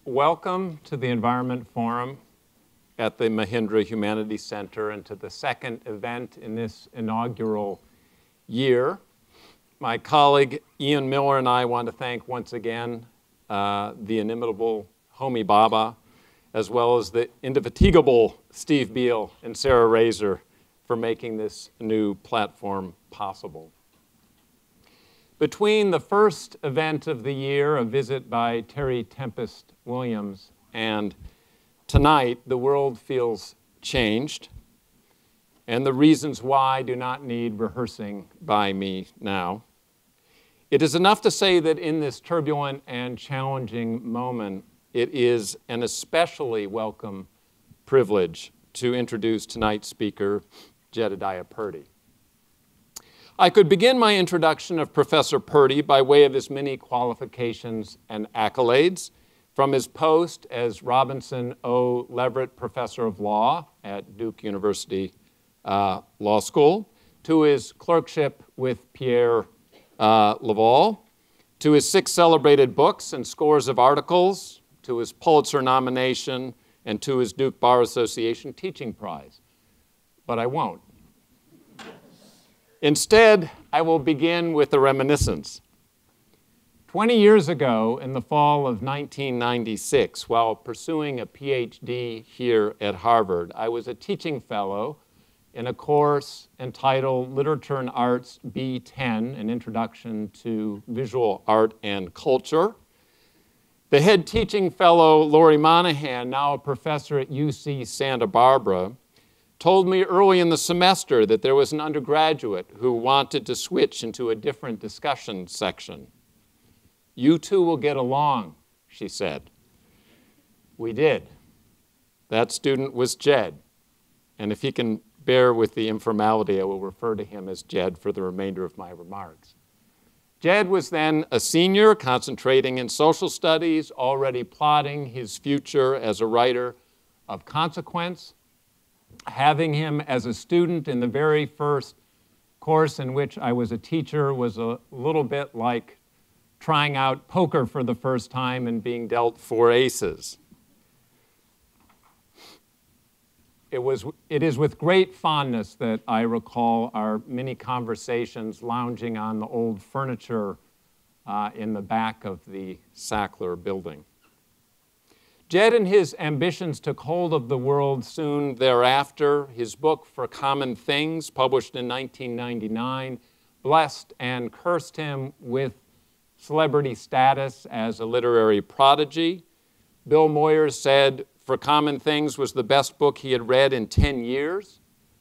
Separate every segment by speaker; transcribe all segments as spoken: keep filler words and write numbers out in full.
Speaker 1: welcome to the Environment Forum at the Mahindra Humanities Center and to the second event in this inaugural year. My colleague Ian Miller and I want to thank once again uh, the inimitable Homi Bhabha, as well as the indefatigable Steve Beal and Sarah Razor for making this new platform possible. Between the first event of the year, a visit by Terry Tempest Williams, and tonight, the world feels changed, and the reasons why do not need rehearsing by me now. It is enough to say that in this turbulent and challenging moment, it is an especially welcome privilege to introduce tonight's speaker, Jedediah Purdy. I could begin my introduction of Professor Purdy by way of his many qualifications and accolades, from his post as Robinson O. Leverett Professor of Law at Duke University uh, Law School, to his clerkship with Pierre uh, Laval, to his six celebrated books and scores of articles, to his Pulitzer nomination, and to his Duke Bar Association Teaching Prize. But I won't. Instead, I will begin with a reminiscence. Twenty years ago, in the fall of nineteen ninety-six, while pursuing a P H D here at Harvard, I was a teaching fellow in a course entitled Literature and Arts B ten, an Introduction to Visual Art and Culture. The head teaching fellow, Laurie Monahan, now a professor at U C Santa Barbara, told me early in the semester that there was an undergraduate who wanted to switch into a different discussion section. You two will get along, she said. We did. That student was Jed, and if he can bear with the informality, I will refer to him as Jed for the remainder of my remarks. Jed was then a senior, concentrating in social studies, already plotting his future as a writer of consequence. Having him as a student in the very first course in which I was a teacher was a little bit like trying out poker for the first time and being dealt four aces. It was, it is with great fondness that I recall our many conversations lounging on the old furniture uh, in the back of the Sackler building. Jed and his ambitions took hold of the world soon thereafter. His book, For Common Things, published in nineteen ninety-nine, blessed and cursed him with celebrity status as a literary prodigy. Bill Moyers said For Common Things was the best book he had read in ten years.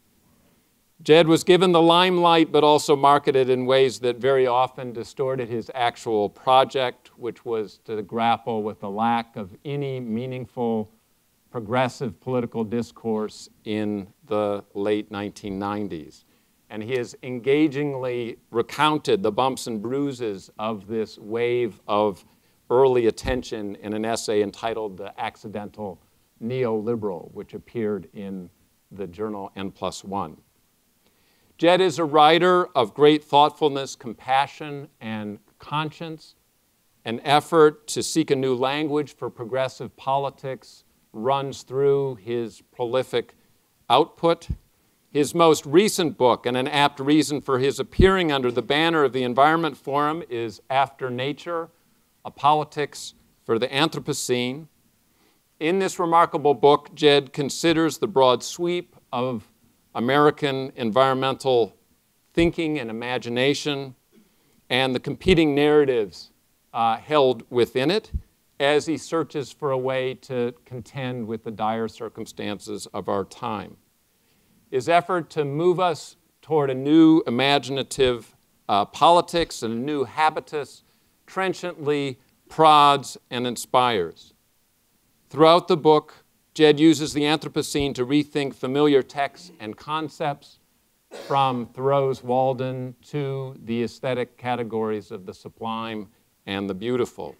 Speaker 1: Jed was given the limelight, but also marketed in ways that very often distorted his actual project, which was to grapple with the lack of any meaningful progressive political discourse in the late nineteen nineties. And he has engagingly recounted the bumps and bruises of this wave of early attention in an essay entitled The Accidental Neoliberal, which appeared in the journal N plus one. Jed is a writer of great thoughtfulness, compassion, and conscience. An effort to seek a new language for progressive politics runs through his prolific output. His most recent book, and an apt reason for his appearing under the banner of the Environment Forum, is After Nature, A Politics for the Anthropocene. In this remarkable book, Jed considers the broad sweep of American environmental thinking and imagination and the competing narratives uh, held within it as he searches for a way to contend with the dire circumstances of our time. His effort to move us toward a new imaginative uh, politics and a new habitus trenchantly prods and inspires. Throughout the book, Jed uses the Anthropocene to rethink familiar texts and concepts, from Thoreau's Walden to the aesthetic categories of the sublime and the beautiful.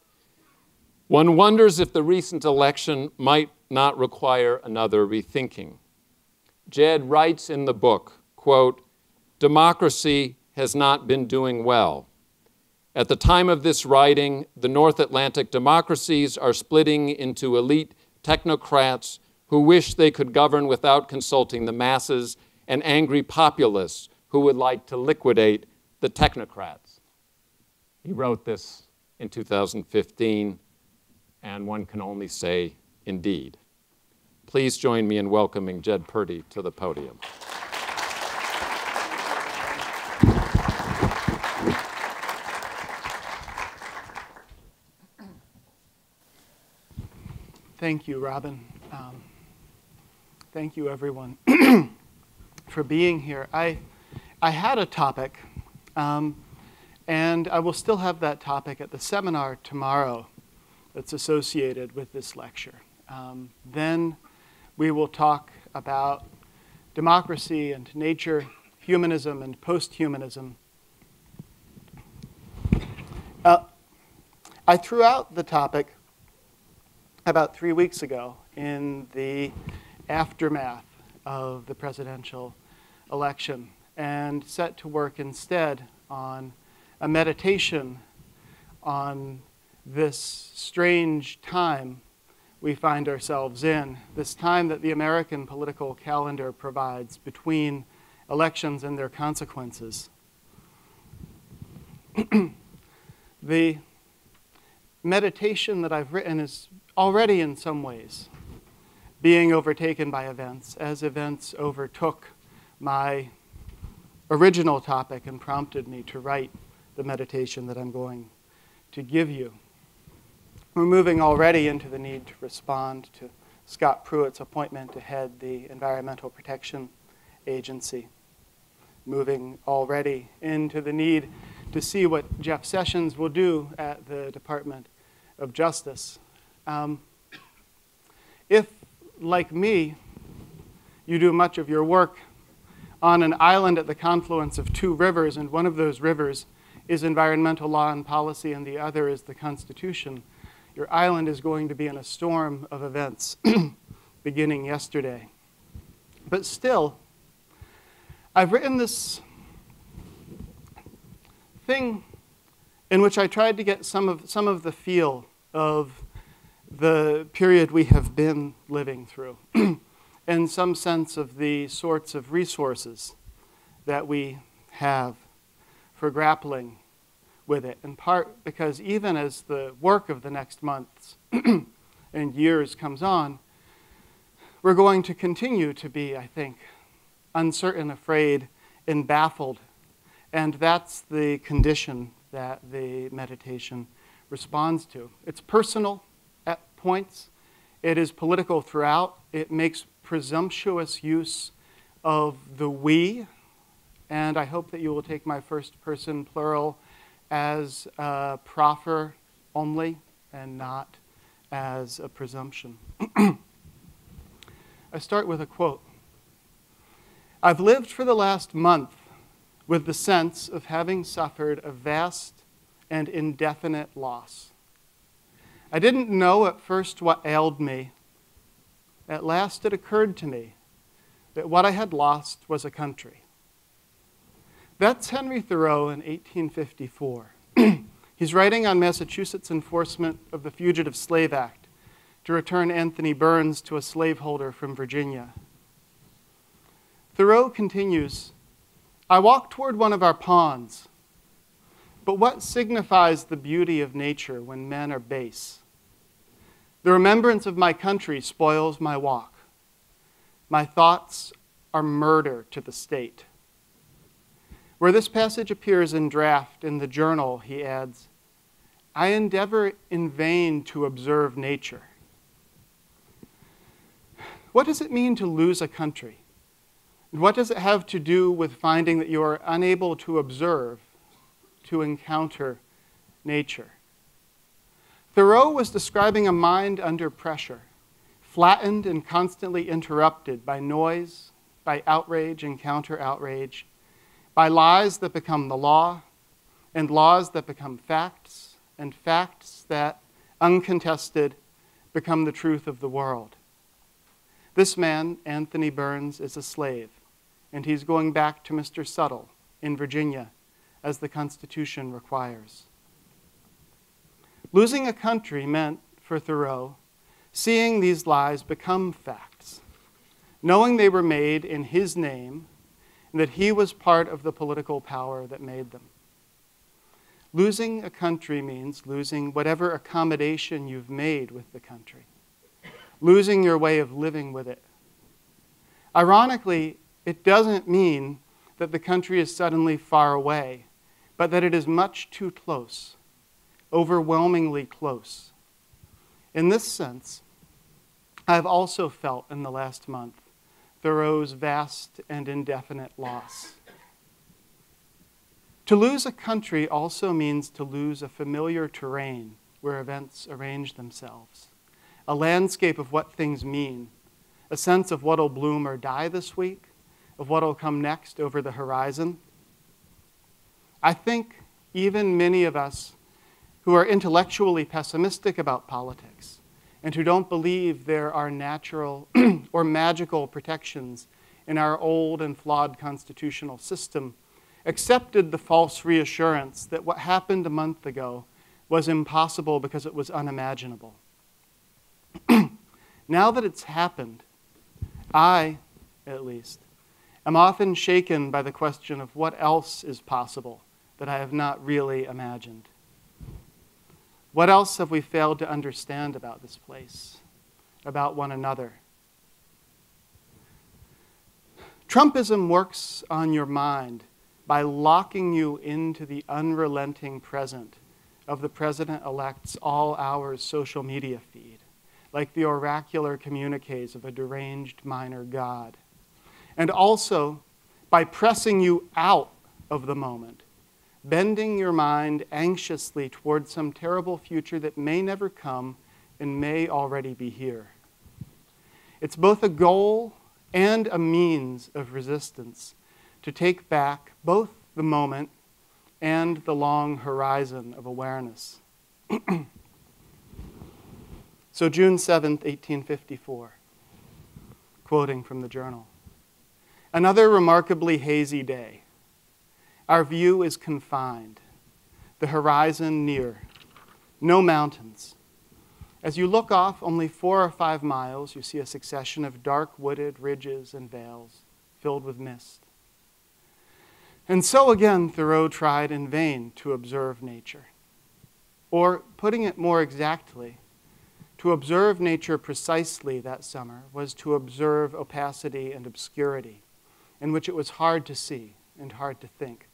Speaker 1: One wonders if the recent election might not require another rethinking. Jed writes in the book, quote, "Democracy has not been doing well. At the time of this writing, the North Atlantic democracies are splitting into elite technocrats who wish they could govern without consulting the masses, and angry populists who would like to liquidate the technocrats. He wrote this in two thousand fifteen, and one can only say, indeed. Please join me in welcoming Jed Purdy to the podium.
Speaker 2: Thank you, Robin. Um, thank you, everyone, for being here. I, I had a topic, um, and I will still have that topic at the seminar tomorrow that's associated with this lecture. Um, then we will talk about democracy and nature, humanism and post-humanism. Uh, I threw out the topic about three weeks ago in the aftermath of the presidential election and set to work instead on a meditation on this strange time we find ourselves in, this time that the American political calendar provides between elections and their consequences. The meditation that I've written is already in some ways being overtaken by events, as events overtook my original topic and prompted me to write the meditation that I'm going to give you. We're moving already into the need to respond to Scott Pruitt's appointment to head the Environmental Protection Agency. Moving already into the need to see what Jeff Sessions will do at the Department of Justice. Um, if, like me, you do much of your work on an island at the confluence of two rivers, and one of those rivers is environmental law and policy, and the other is the Constitution, your island is going to be in a storm of events beginning yesterday. But still, I've written this thing in which I tried to get some of, some of the feel of the period we have been living through and some sense of the sorts of resources that we have for grappling with it, in part because even as the work of the next months and years comes on, we're going to continue to be, I think, uncertain, afraid, and baffled. And that's the condition that the meditation responds to. It's personal at points. It is political throughout. It makes presumptuous use of the we. And I hope that you will take my first person plural as a proffer only and not as a presumption. I start with a quote. I've lived for the last month with the sense of having suffered a vast and indefinite loss. I didn't know at first what ailed me. At last it occurred to me that what I had lost was a country. That's Henry Thoreau in eighteen fifty-four. He's writing on Massachusetts' enforcement of the Fugitive Slave Act to return Anthony Burns to a slaveholder from Virginia. Thoreau continues, I walk toward one of our ponds, but what signifies the beauty of nature when men are base? The remembrance of my country spoils my walk. My thoughts are murder to the state. Where this passage appears in draft in the journal, he adds, I endeavor in vain to observe nature. What does it mean to lose a country? And what does it have to do with finding that you are unable to observe, to encounter nature? Thoreau was describing a mind under pressure, flattened and constantly interrupted by noise, by outrage and counter-outrage, by lies that become the law, and laws that become facts, and facts that, uncontested, become the truth of the world. This man, Anthony Burns, is a slave, and he's going back to Mister Subtle in Virginia, as the Constitution requires. Losing a country meant, for Thoreau, seeing these lies become facts, knowing they were made in his name and that he was part of the political power that made them. Losing a country means losing whatever accommodation you've made with the country, losing your way of living with it. Ironically, it doesn't mean that the country is suddenly far away, but that it is much too close, overwhelmingly close. In this sense, I've also felt in the last month Thoreau's vast and indefinite loss. To lose a country also means to lose a familiar terrain where events arrange themselves, a landscape of what things mean, a sense of what'll bloom or die this week, of what'll come next over the horizon. I think even many of us who are intellectually pessimistic about politics and who don't believe there are natural or magical protections in our old and flawed constitutional system accepted the false reassurance that what happened a month ago was impossible because it was unimaginable. Now that it's happened, I, at least, am often shaken by the question of what else is possible that I have not really imagined. What else have we failed to understand about this place, about one another? Trumpism works on your mind by locking you into the unrelenting present of the president-elect's all-hours social media feed, like the oracular communiques of a deranged minor god. And also by pressing you out of the moment, bending your mind anxiously toward some terrible future that may never come and may already be here. It's both a goal and a means of resistance to take back both the moment and the long horizon of awareness. So June seventh, eighteen fifty-four, quoting from the journal. Another remarkably hazy day. Our view is confined, the horizon near, no mountains. As you look off only four or five miles, you see a succession of dark wooded ridges and vales filled with mist. And so again, Thoreau tried in vain to observe nature. Or, putting it more exactly, to observe nature precisely that summer was to observe opacity and obscurity, in which it was hard to see and hard to think.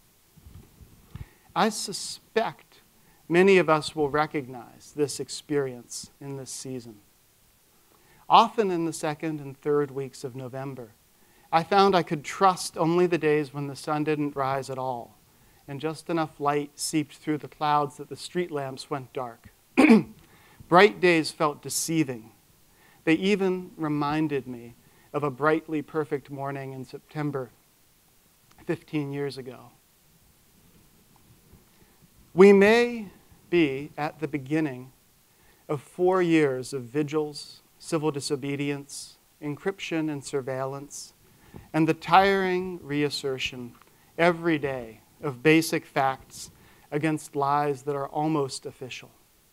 Speaker 2: I suspect many of us will recognize this experience in this season. Often in the second and third weeks of November, I found I could trust only the days when the sun didn't rise at all, and just enough light seeped through the clouds that the street lamps went dark. Bright days felt deceiving. They even reminded me of a brightly perfect morning in September fifteen years ago. We may be at the beginning of four years of vigils, civil disobedience, encryption and surveillance, and the tiring reassertion every day of basic facts against lies that are almost official.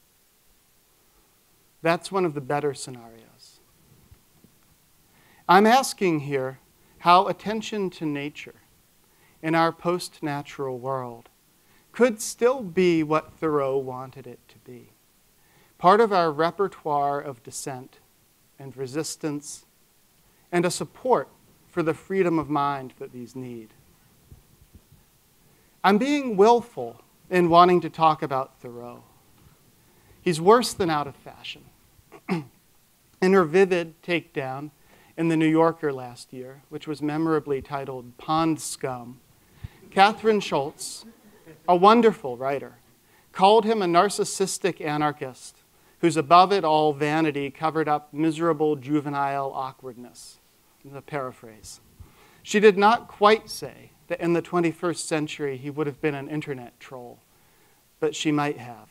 Speaker 2: That's one of the better scenarios. I'm asking here how attention to nature in our post-natural world could still be what Thoreau wanted it to be, part of our repertoire of dissent and resistance and a support for the freedom of mind that these need. I'm being willful in wanting to talk about Thoreau. He's worse than out of fashion. In her vivid takedown in the New Yorker last year, which was memorably titled Pond Scum, Catherine Schultz, a wonderful writer, called him a narcissistic anarchist whose above it all vanity covered up miserable juvenile awkwardness. The paraphrase. She did not quite say that in the twenty-first century he would have been an internet troll, but she might have.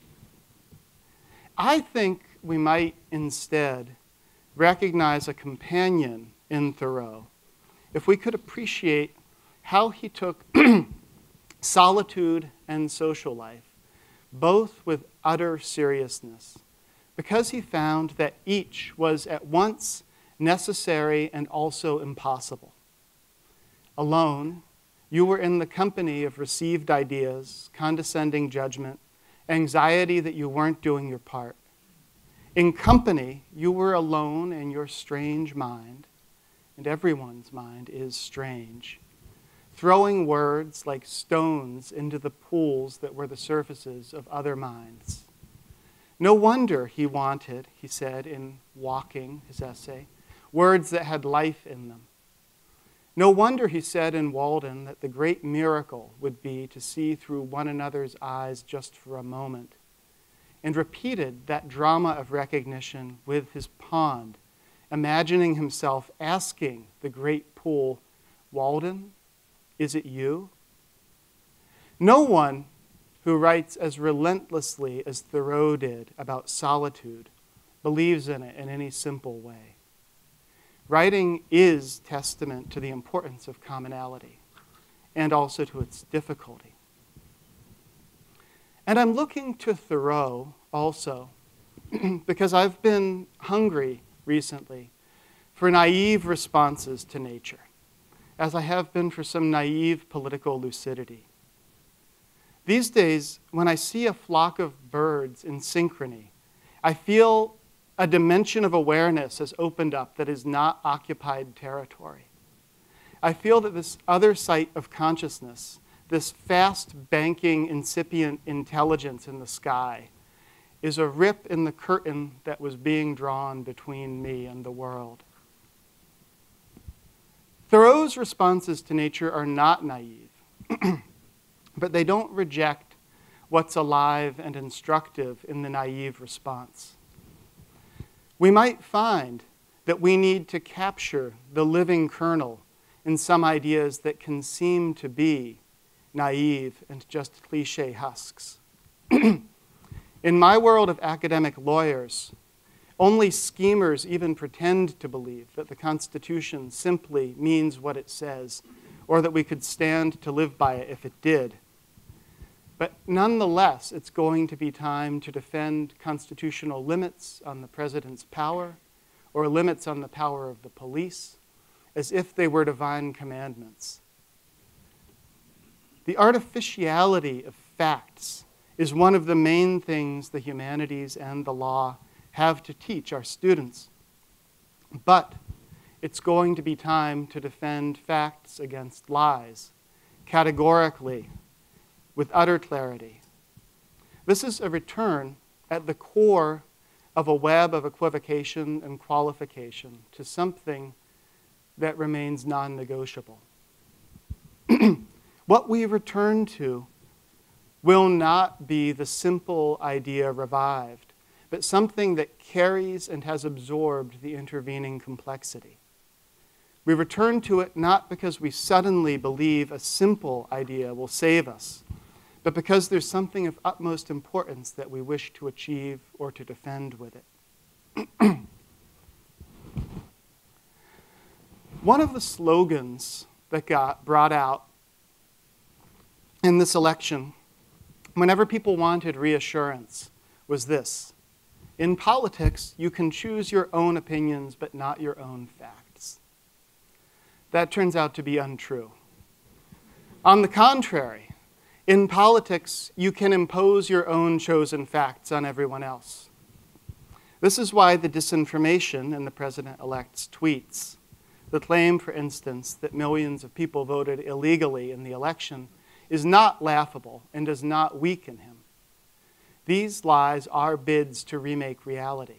Speaker 2: I think we might instead recognize a companion in Thoreau if we could appreciate how he took solitude and social life both with utter seriousness, because he found that each was at once necessary and also impossible. Alone, you were in the company of received ideas, condescending judgment, anxiety that you weren't doing your part. In company, you were alone in your strange mind, and everyone's mind is strange, throwing words like stones into the pools that were the surfaces of other minds. No wonder he wanted, he said in Walking, his essay, words that had life in them. No wonder he said in Walden that the great miracle would be to see through one another's eyes just for a moment, and repeated that drama of recognition with his pond, imagining himself asking the great pool, "Walden, is it you?" No one who writes as relentlessly as Thoreau did about solitude believes in it in any simple way. Writing is testament to the importance of commonality and also to its difficulty. And I'm looking to Thoreau also because I've been hungry recently for naive responses to nature, as I have been for some naive political lucidity. These days, when I see a flock of birds in synchrony, I feel a dimension of awareness has opened up that is not occupied territory. I feel that this other site of consciousness, this fast banking incipient intelligence in the sky, is a rip in the curtain that was being drawn between me and the world. Thoreau's responses to nature are not naive, but they don't reject what's alive and instructive in the naive response. We might find that we need to capture the living kernel in some ideas that can seem to be naive and just cliche husks. In my world of academic lawyers, only schemers even pretend to believe that the Constitution simply means what it says, or that we could stand to live by it if it did. But nonetheless, it's going to be time to defend constitutional limits on the president's power, or limits on the power of the police, as if they were divine commandments. The artificiality of facts is one of the main things the humanities and the law have to teach our students. But it's going to be time to defend facts against lies, categorically, with utter clarity. This is a return at the core of a web of equivocation and qualification to something that remains non-negotiable. What we return to will not be the simple idea revived, but something that carries and has absorbed the intervening complexity. We return to it not because we suddenly believe a simple idea will save us, but because there's something of utmost importance that we wish to achieve or to defend with it. One of the slogans that got brought out in this election, whenever people wanted reassurance, was this: in politics, you can choose your own opinions, but not your own facts. That turns out to be untrue. On the contrary, in politics, you can impose your own chosen facts on everyone else. This is why the disinformation in the president-elect's tweets, the claim, for instance, that millions of people voted illegally in the election, is not laughable and does not weaken him. These lies are bids to remake reality.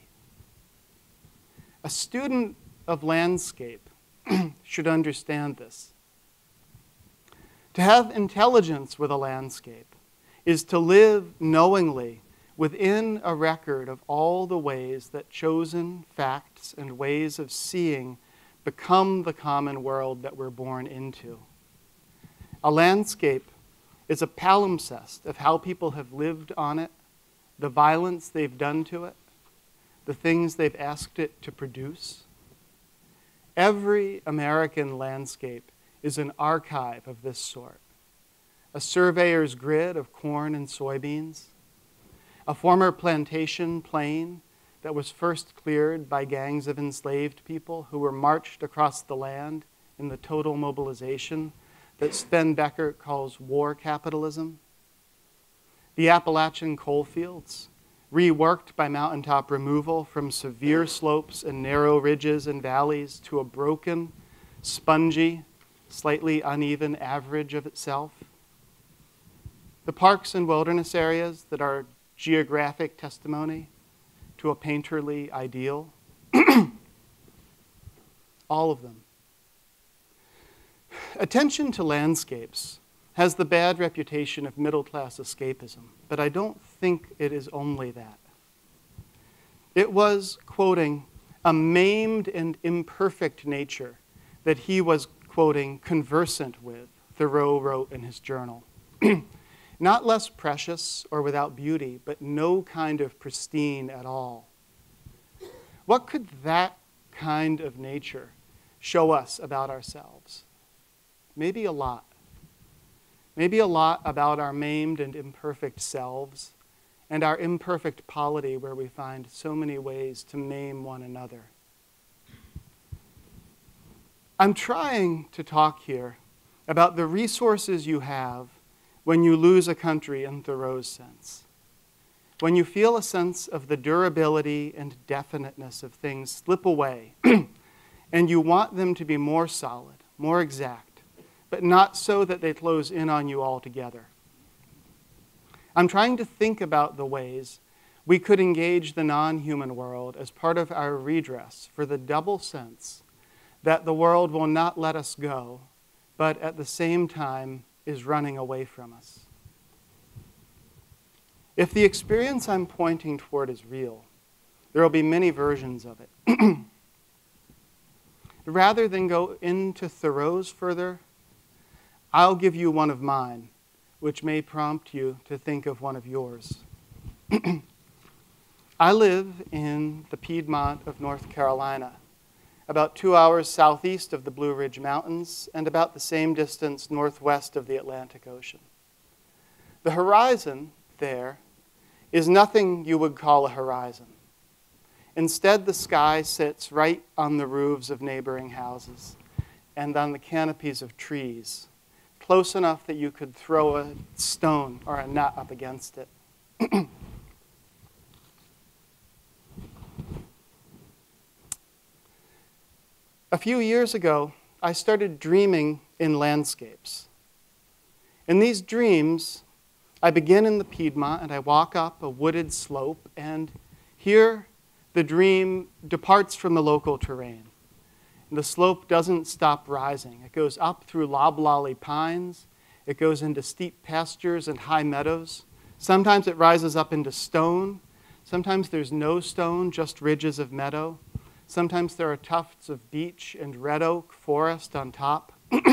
Speaker 2: A student of landscape should understand this. To have intelligence with a landscape is to live knowingly within a record of all the ways that chosen facts and ways of seeing become the common world that we're born into. A landscape is a palimpsest of how people have lived on it, the violence they've done to it, the things they've asked it to produce. Every American landscape is an archive of this sort. A surveyor's grid of corn and soybeans, a former plantation plain that was first cleared by gangs of enslaved people who were marched across the land in the total mobilization that Sven Becker calls war capitalism. The Appalachian coal fields, reworked by mountaintop removal from severe slopes and narrow ridges and valleys to a broken, spongy, slightly uneven average of itself. The parks and wilderness areas that are geographic testimony to a painterly ideal. All of them. Attention to landscapes has the bad reputation of middle-class escapism, but I don't think it is only that. It was, quoting, a maimed and imperfect nature that he was, quoting, conversant with, Thoreau wrote in his journal. Not less precious or without beauty, but no kind of pristine at all. What could that kind of nature show us about ourselves? Maybe a lot. Maybe a lot about our maimed and imperfect selves and our imperfect polity where we find so many ways to maim one another. I'm trying to talk here about the resources you have when you lose a country in Thoreau's sense. When you feel a sense of the durability and definiteness of things slip away and you want them to be more solid, more exact, but not so that they close in on you altogether. I'm trying to think about the ways we could engage the non-human world as part of our redress for the double sense that the world will not let us go, but at the same time is running away from us. If the experience I'm pointing toward is real, there will be many versions of it. Rather than go into Thoreau's further, I'll give you one of mine, which may prompt you to think of one of yours. I live in the Piedmont of North Carolina, about two hours southeast of the Blue Ridge Mountains and about the same distance northwest of the Atlantic Ocean. The horizon there is nothing you would call a horizon. Instead, the sky sits right on the roofs of neighboring houses and on the canopies of trees, close enough that you could throw a stone or a nut up against it. A few years ago, I started dreaming in landscapes. In these dreams, I begin in the Piedmont and I walk up a wooded slope, and here the dream departs from the local terrain. The slope doesn't stop rising. It goes up through loblolly pines. It goes into steep pastures and high meadows. Sometimes it rises up into stone. Sometimes there's no stone, just ridges of meadow. Sometimes there are tufts of beech and red oak forest on top.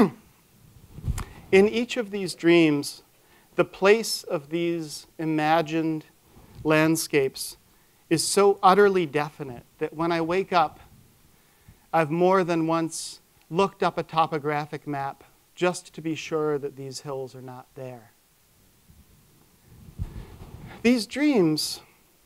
Speaker 2: In each of these dreams, the place of these imagined landscapes is so utterly definite that when I wake up, I've more than once looked up a topographic map just to be sure that these hills are not there. These dreams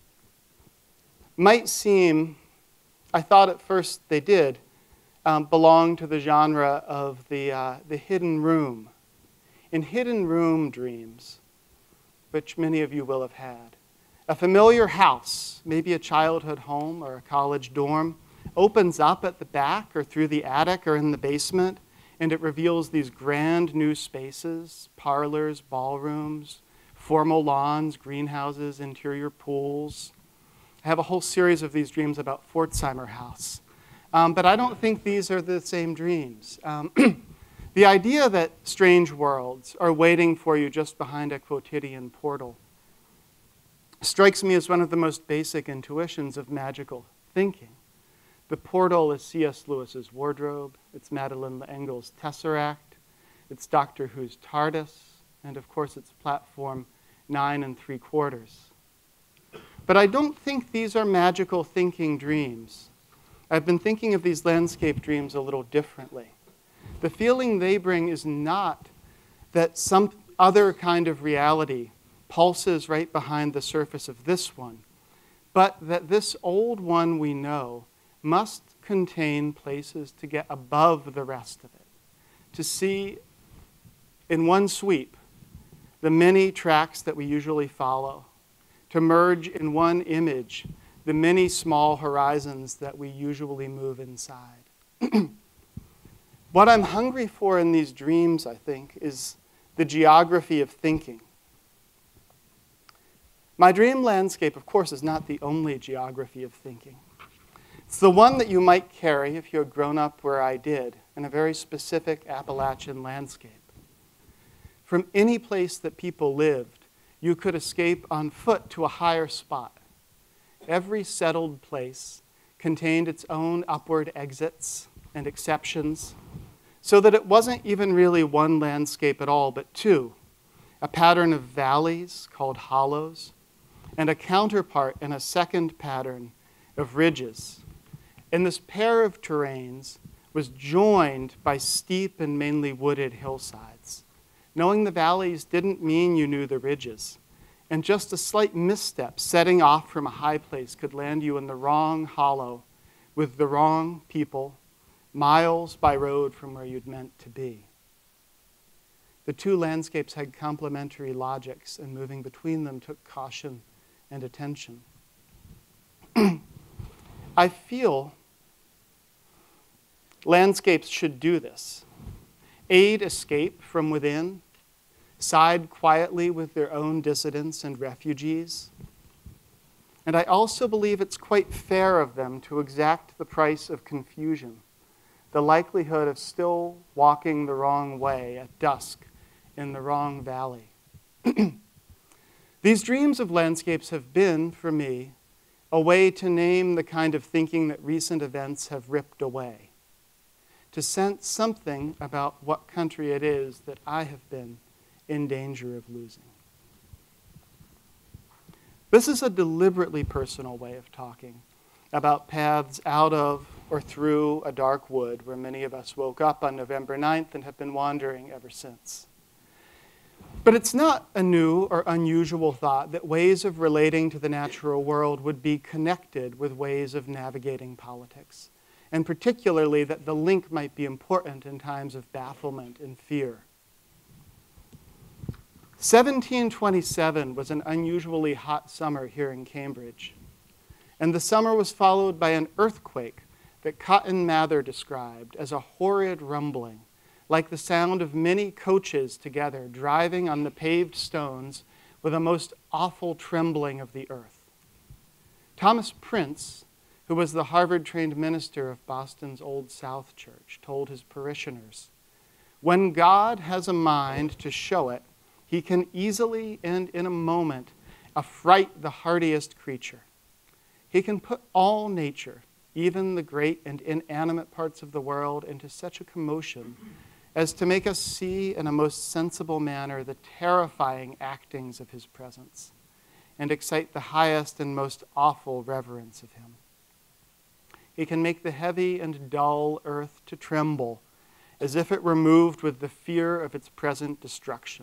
Speaker 2: might seem, I thought at first they did, um, belong to the genre of the, uh, the hidden room. In hidden room dreams, which many of you will have had, a familiar house, maybe a childhood home or a college dorm, opens up at the back or through the attic or in the basement, and it reveals these grand new spaces, parlors, ballrooms, formal lawns, greenhouses, interior pools. I have a whole series of these dreams about Pforzheimer House. Um, but I don't think these are the same dreams. Um, the idea that strange worlds are waiting for you just behind a quotidian portal strikes me as one of the most basic intuitions of magical thinking. The portal is C S Lewis's wardrobe, it's Madeleine L'Engle's Tesseract, it's Doctor Who's TARDIS, and of course it's platform nine and three quarters. But I don't think these are magical thinking dreams. I've been thinking of these landscape dreams a little differently. The feeling they bring is not that some other kind of reality pulses right behind the surface of this one, but that this old one we know must contain places to get above the rest of it, to see in one sweep the many tracks that we usually follow, to merge in one image the many small horizons that we usually move inside. What I'm hungry for in these dreams, I think, is the geography of thinking. My dream landscape, of course, is not the only geography of thinking. It's the one that you might carry if you had grown up where I did, in a very specific Appalachian landscape. From any place that people lived, you could escape on foot to a higher spot. Every settled place contained its own upward exits and exceptions, so that it wasn't even really one landscape at all, but two, a pattern of valleys called hollows, and a counterpart in a second pattern of ridges. And this pair of terrains was joined by steep and mainly wooded hillsides. Knowing the valleys didn't mean you knew the ridges, and just a slight misstep setting off from a high place could land you in the wrong hollow with the wrong people, miles by road from where you'd meant to be. The two landscapes had complementary logics, and moving between them took caution and attention. I feel landscapes should do this. Aid escape from within, side quietly with their own dissidents and refugees. And I also believe it's quite fair of them to exact the price of confusion, the likelihood of still walking the wrong way at dusk in the wrong valley. These dreams of landscapes have been, for me, a way to name the kind of thinking that recent events have ripped away, to sense something about what country it is that I have been in danger of losing. This is a deliberately personal way of talking about paths out of or through a dark wood where many of us woke up on November ninth and have been wandering ever since. But it's not a new or unusual thought that ways of relating to the natural world would be connected with ways of navigating politics, and particularly that the link might be important in times of bafflement and fear. seventeen twenty-seven was an unusually hot summer here in Cambridge, and the summer was followed by an earthquake that Cotton Mather described as a horrid rumbling, like the sound of many coaches together driving on the paved stones with a most awful trembling of the earth. Thomas Prince, who was the Harvard-trained minister of Boston's Old South Church, told his parishioners, "When God has a mind to show it, he can easily and in a moment affright the hardiest creature. He can put all nature, even the great and inanimate parts of the world, into such a commotion as to make us see in a most sensible manner the terrifying actings of his presence, and excite the highest and most awful reverence of him. He can make the heavy and dull earth to tremble, as if it were moved with the fear of its present destruction."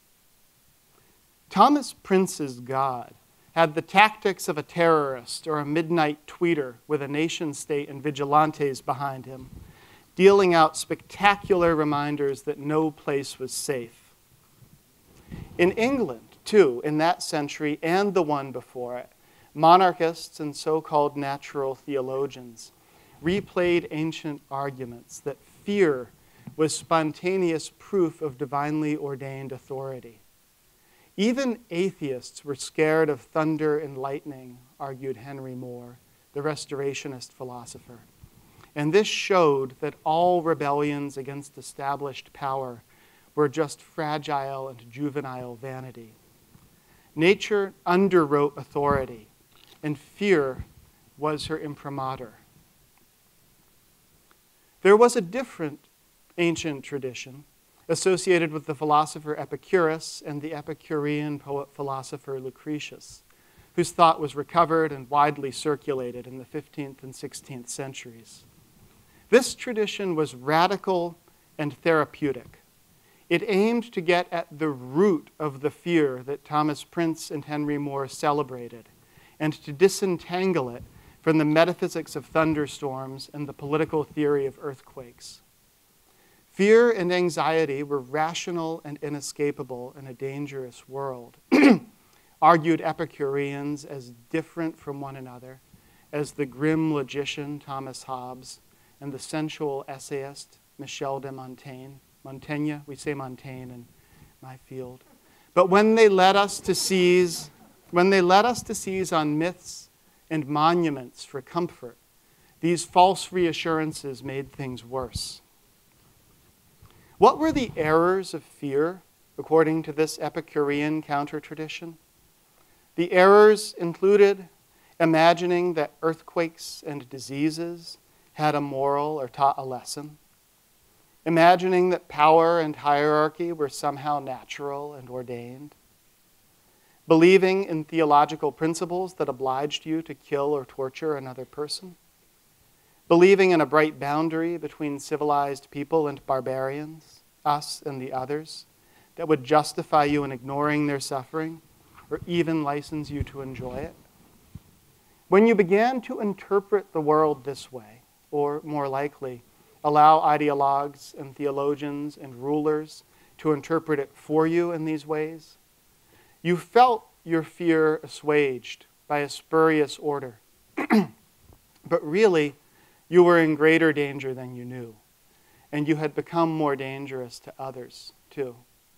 Speaker 2: Thomas Prince's God had the tactics of a terrorist or a midnight tweeter with a nation-state and vigilantes behind him, dealing out spectacular reminders that no place was safe. In England, too, in that century and the one before it, monarchists and so-called natural theologians replayed ancient arguments that fear was spontaneous proof of divinely ordained authority. Even atheists were scared of thunder and lightning, argued Henry Moore, the Restorationist philosopher. And this showed that all rebellions against established power were just fragile and juvenile vanity. Nature underwrote authority, and fear was her imprimatur. There was a different ancient tradition associated with the philosopher Epicurus and the Epicurean poet-philosopher Lucretius, whose thought was recovered and widely circulated in the fifteenth and sixteenth centuries. This tradition was radical and therapeutic. It aimed to get at the root of the fear that Thomas Prince and Henry Moore celebrated, and to disentangle it from the metaphysics of thunderstorms and the political theory of earthquakes. Fear and anxiety were rational and inescapable in a dangerous world, argued Epicureans as different from one another as the grim logician Thomas Hobbes and the sensual essayist Michel de Montaigne. Montaigne, we say Montaigne in my field. But when they led us to seize, when they led us to seize on myths and monuments for comfort, these false reassurances made things worse. What were the errors of fear, according to this Epicurean counter-tradition? The errors included imagining that earthquakes and diseases had a moral or taught a lesson, imagining that power and hierarchy were somehow natural and ordained, believing in theological principles that obliged you to kill or torture another person, believing in a bright boundary between civilized people and barbarians, us and the others, that would justify you in ignoring their suffering or even license you to enjoy it. When you began to interpret the world this way, or more likely, allow ideologues and theologians and rulers to interpret it for you in these ways, you felt your fear assuaged by a spurious order. But really, you were in greater danger than you knew, and you had become more dangerous to others, too.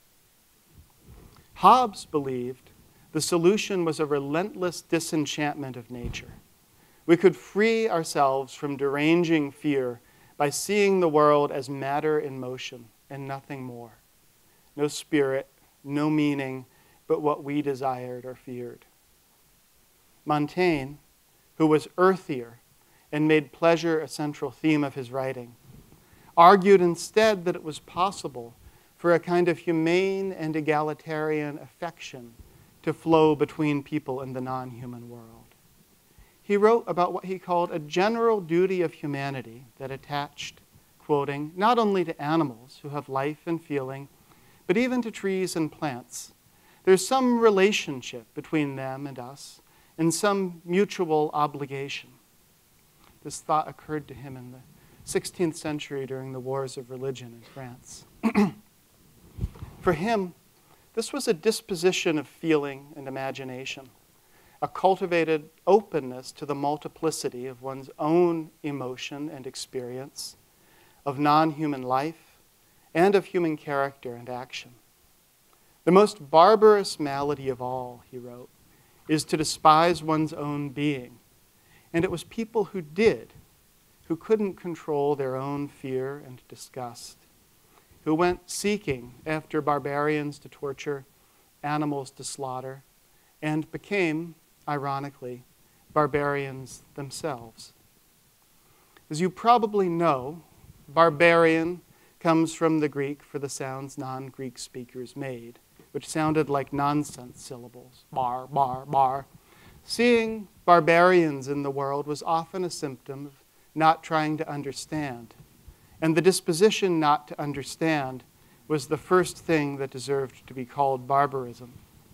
Speaker 2: Hobbes believed the solution was a relentless disenchantment of nature. We could free ourselves from deranging fear by seeing the world as matter in motion and nothing more. No spirit, no meaning, but what we desired or feared. Montaigne, who was earthier and made pleasure a central theme of his writing, argued instead that it was possible for a kind of humane and egalitarian affection to flow between people in the non-human world. He wrote about what he called a general duty of humanity that attached, quoting, not only to animals who have life and feeling, but even to trees and plants. There's some relationship between them and us, and some mutual obligation. This thought occurred to him in the sixteenth century during the wars of religion in France. For him, this was a disposition of feeling and imagination, a cultivated openness to the multiplicity of one's own emotion and experience, of non-human life, and of human character and action. The most barbarous malady of all, he wrote, is to despise one's own being. And it was people who did, who couldn't control their own fear and disgust, who went seeking after barbarians to torture, animals to slaughter, and became, ironically, barbarians themselves. As you probably know, barbarian comes from the Greek for the sounds non-Greek speakers made, which sounded like nonsense syllables, bar, bar, bar. Seeing barbarians in the world was often a symptom of not trying to understand, and the disposition not to understand was the first thing that deserved to be called barbarism.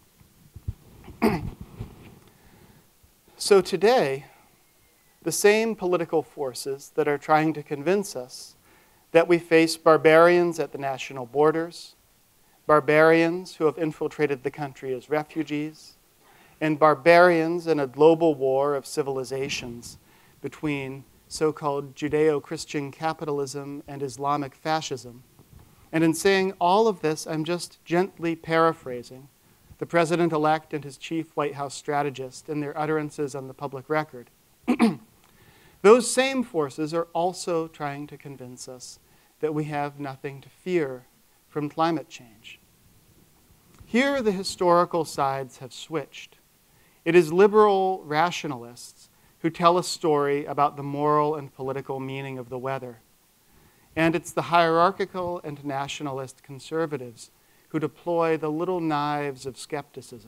Speaker 2: So today, the same political forces that are trying to convince us that we face barbarians at the national borders, barbarians who have infiltrated the country as refugees, and barbarians in a global war of civilizations between so-called Judeo-Christian capitalism and Islamic fascism. And in saying all of this, I'm just gently paraphrasing the president-elect and his chief White House strategist in their utterances on the public record. Those same forces are also trying to convince us that we have nothing to fear from climate change. Here, the historical sides have switched. It is liberal rationalists who tell a story about the moral and political meaning of the weather. And it's the hierarchical and nationalist conservatives who deploy the little knives of skepticism.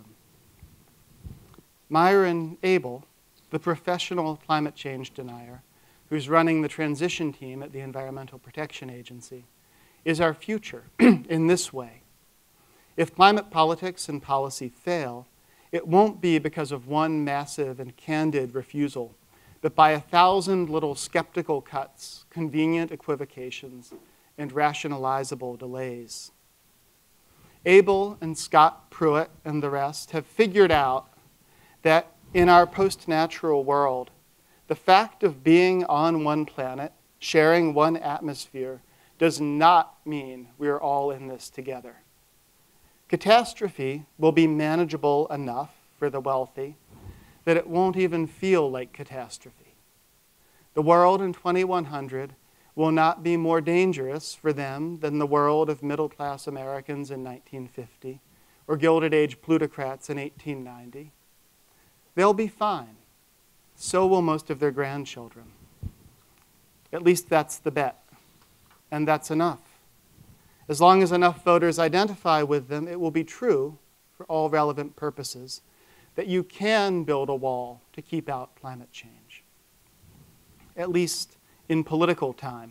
Speaker 2: Myron Abel, the professional climate change denier, who's running the transition team at the Environmental Protection Agency, is our future in this way. If climate politics and policy fail, it won't be because of one massive and candid refusal, but by a thousand little skeptical cuts, convenient equivocations, and rationalizable delays. Abel and Scott Pruitt and the rest have figured out that in our post-natural world, the fact of being on one planet, sharing one atmosphere, does not mean we're all in this together. Catastrophe will be manageable enough for the wealthy that it won't even feel like catastrophe. The world in twenty-one hundred will not be more dangerous for them than the world of middle-class Americans in nineteen fifty or Gilded Age plutocrats in eighteen ninety. They'll be fine. So will most of their grandchildren. At least that's the bet. And that's enough. As long as enough voters identify with them, it will be true, for all relevant purposes, that you can build a wall to keep out climate change. At least in political time.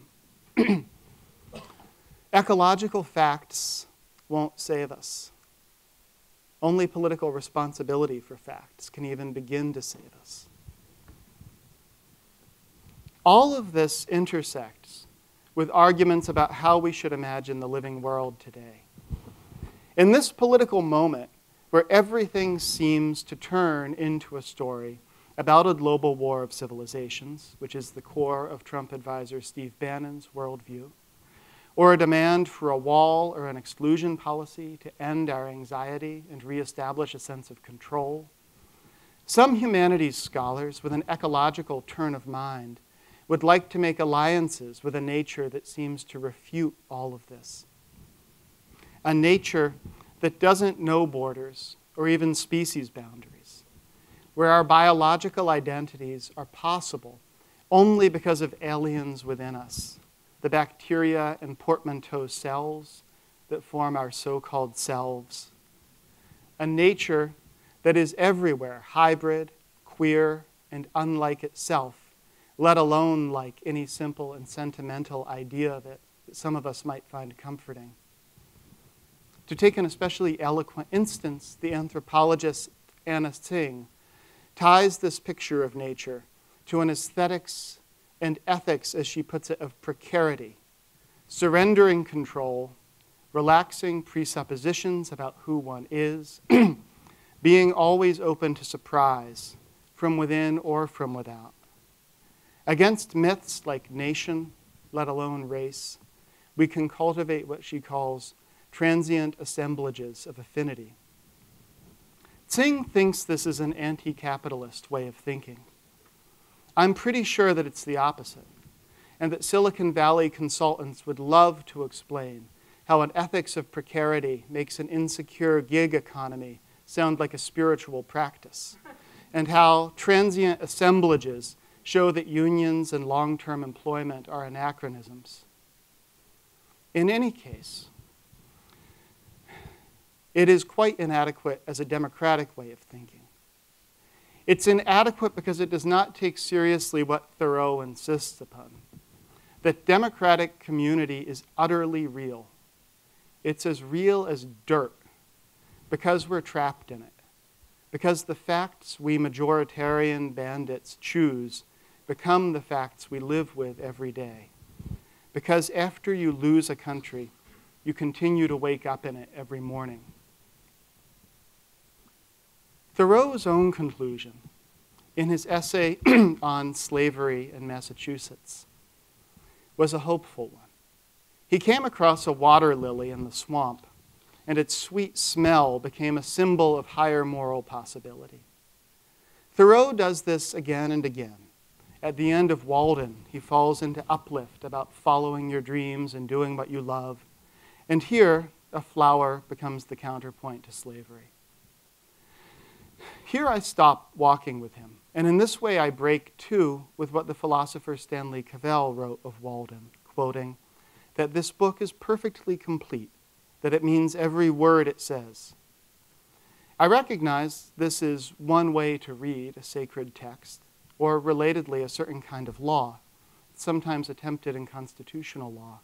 Speaker 2: Ecological facts won't save us. Only political responsibility for facts can even begin to save us. All of this intersects with arguments about how we should imagine the living world today. In this political moment, where everything seems to turn into a story about a global war of civilizations, which is the core of Trump advisor Steve Bannon's worldview, or a demand for a wall or an exclusion policy to end our anxiety and reestablish a sense of control, some humanities scholars with an ecological turn of mind would like to make alliances with a nature that seems to refute all of this. A nature that doesn't know borders or even species boundaries, where our biological identities are possible only because of aliens within us, the bacteria and portmanteau cells that form our so-called selves. A nature that is everywhere, hybrid, queer, and unlike itself, let alone like any simple and sentimental idea of it that some of us might find comforting. To take an especially eloquent instance, the anthropologist Anna Tsing ties this picture of nature to an aesthetics and ethics, as she puts it, of precarity, surrendering control, relaxing presuppositions about who one is, being always open to surprise, from within or from without. Against myths like nation, let alone race, we can cultivate what she calls transient assemblages of affinity. Tsing thinks this is an anti-capitalist way of thinking. I'm pretty sure that it's the opposite, and that Silicon Valley consultants would love to explain how an ethics of precarity makes an insecure gig economy sound like a spiritual practice, and how transient assemblages show that unions and long-term employment are anachronisms. In any case, it is quite inadequate as a democratic way of thinking. It's inadequate because it does not take seriously what Thoreau insists upon, that democratic community is utterly real. It's as real as dirt because we're trapped in it, because the facts we majoritarian bandits choose become the facts we live with every day, because after you lose a country, you continue to wake up in it every morning. Thoreau's own conclusion in his essay on slavery in Massachusetts was a hopeful one. He came across a water lily in the swamp, and its sweet smell became a symbol of higher moral possibility. Thoreau does this again and again. At the end of Walden, he falls into uplift about following your dreams and doing what you love. And here, a flower becomes the counterpoint to slavery. Here I stop walking with him, and in this way I break, too, with what the philosopher Stanley Cavell wrote of Walden, quoting, that this book is perfectly complete, that it means every word it says. I recognize this is one way to read a sacred text, or relatedly a certain kind of law, sometimes attempted in constitutional law,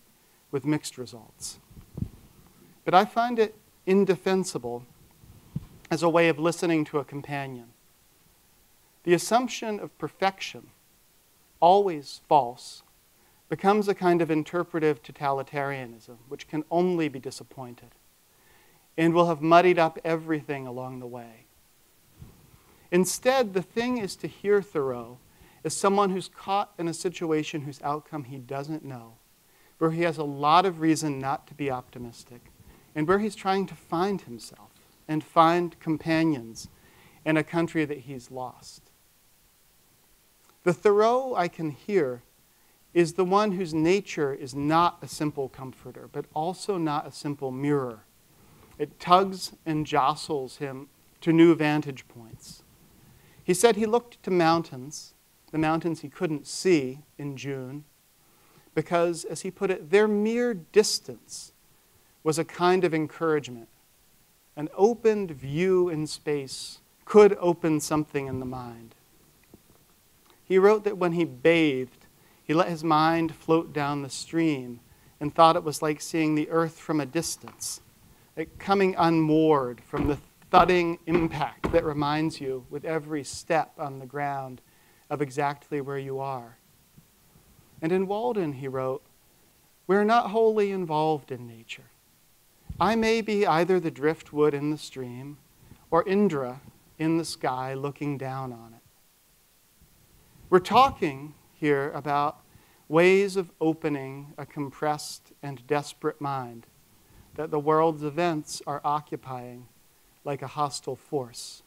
Speaker 2: with mixed results. But I find it indefensible as a way of listening to a companion. The assumption of perfection, always false, becomes a kind of interpretive totalitarianism, which can only be disappointed, and will have muddied up everything along the way. Instead, the thing is to hear Thoreau as someone who's caught in a situation whose outcome he doesn't know, where he has a lot of reason not to be optimistic, and where he's trying to find himself and find companions in a country that he's lost. The Thoreau I can hear is the one whose nature is not a simple comforter, but also not a simple mirror. It tugs and jostles him to new vantage points. He said he looked to mountains, the mountains he couldn't see in June, because, as he put it, their mere distance was a kind of encouragement. An opened view in space could open something in the mind. He wrote that when he bathed, he let his mind float down the stream and thought it was like seeing the earth from a distance, like coming unmoored from the thudding impact that reminds you with every step on the ground of exactly where you are. And in Walden, he wrote, "We're not wholly involved in nature. I may be either the driftwood in the stream or Indra in the sky looking down on it." We're talking here about ways of opening a compressed and desperate mind that the world's events are occupying like a hostile force.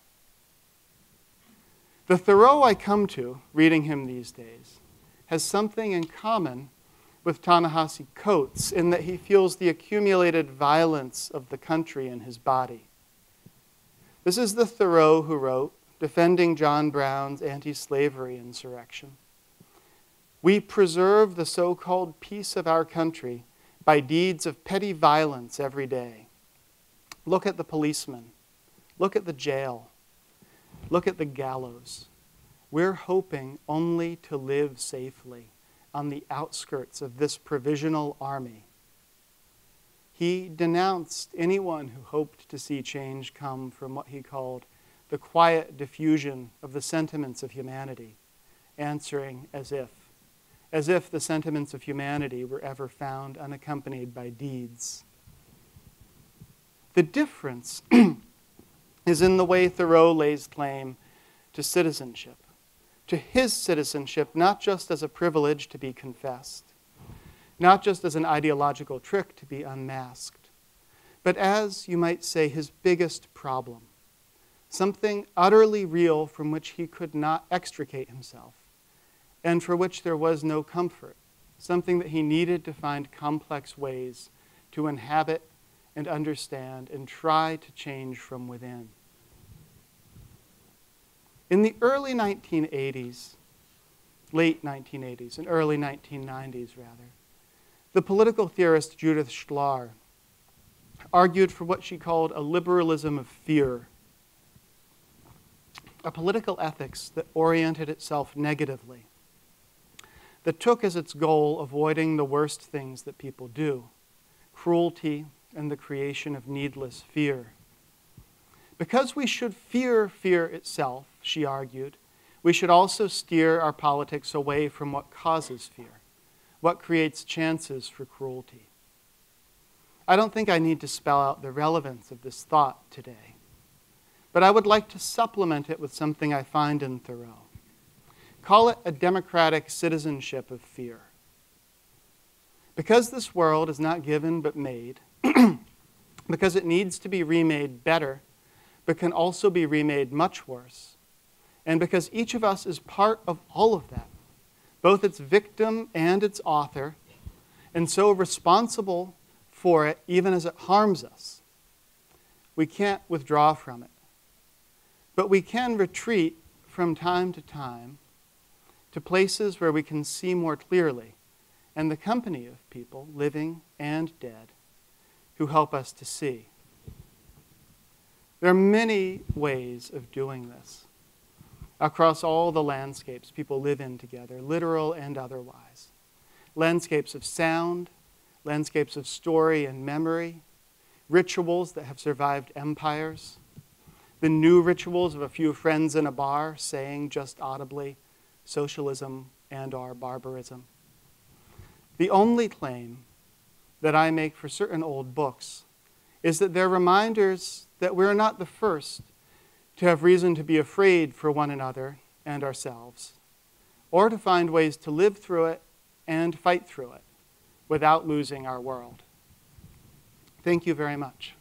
Speaker 2: The Thoreau I come to, reading him these days, has something in common with Ta-Nehisi Coates in that he feels the accumulated violence of the country in his body. This is the Thoreau who wrote, defending John Brown's anti-slavery insurrection, "We preserve the so-called peace of our country by deeds of petty violence every day. Look at the policeman. Look at the jail. Look at the gallows. We're hoping only to live safely on the outskirts of this provisional army." He denounced anyone who hoped to see change come from what he called the quiet diffusion of the sentiments of humanity, answering as if, as if the sentiments of humanity were ever found unaccompanied by deeds. The difference is in the way Thoreau lays claim to citizenship, to his citizenship, not just as a privilege to be confessed, not just as an ideological trick to be unmasked, but as, you might say, his biggest problem, something utterly real from which he could not extricate himself, and for which there was no comfort, something that he needed to find complex ways to inhabit and understand and try to change from within. In the early nineteen eighties, late nineteen eighties, and early nineteen nineties rather, the political theorist Judith Shklar argued for what she called a liberalism of fear, a political ethics that oriented itself negatively, that took as its goal avoiding the worst things that people do, cruelty and the creation of needless fear. Because we should fear fear itself, she argued, we should also steer our politics away from what causes fear, what creates chances for cruelty. I don't think I need to spell out the relevance of this thought today, but I would like to supplement it with something I find in Thoreau. Call it a democratic citizenship of fear. Because this world is not given but made, because it needs to be remade better, but can also be remade much worse, and because each of us is part of all of that, both its victim and its author, and so responsible for it even as it harms us, we can't withdraw from it. But we can retreat from time to time to places where we can see more clearly, and the company of people, living and dead, who help us to see. There are many ways of doing this across all the landscapes people live in together, literal and otherwise. Landscapes of sound, landscapes of story and memory, rituals that have survived empires, the new rituals of a few friends in a bar saying just audibly, socialism and our barbarism. The only claim that I make for certain old books is that they're reminders that we're not the first to have reason to be afraid for one another and ourselves, or to find ways to live through it and fight through it without losing our world. Thank you very much.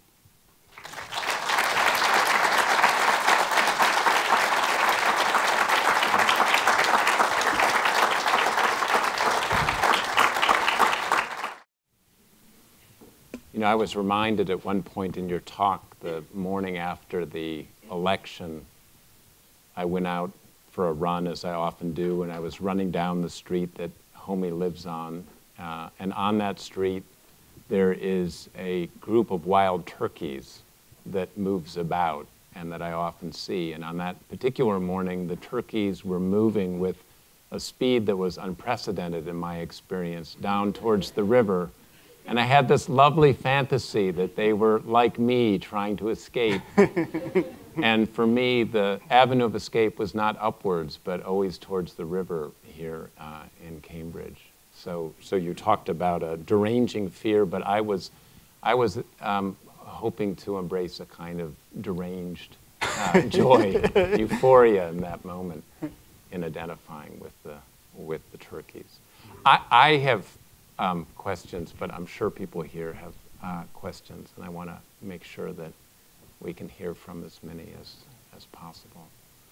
Speaker 1: You know, I was reminded at one point in your talk, the morning after the election, I went out for a run, as I often do, and I was running down the street that Homie lives on. Uh, and on that street, there is a group of wild turkeys that moves about and that I often see. And on that particular morning, the turkeys were moving with a speed that was unprecedented in my experience down towards the river. And I had this lovely fantasy that they were like me trying to escape. And for me, the avenue of escape was not upwards, but always towards the river here uh, in Cambridge. So, so you talked about a deranging fear, but I was, I was um, hoping to embrace a kind of deranged uh, joy, euphoria in that moment, in identifying with the with the turkeys. I, I have um, questions, but I'm sure people here have uh, questions, and I want to make sure that we can hear from as many as as possible.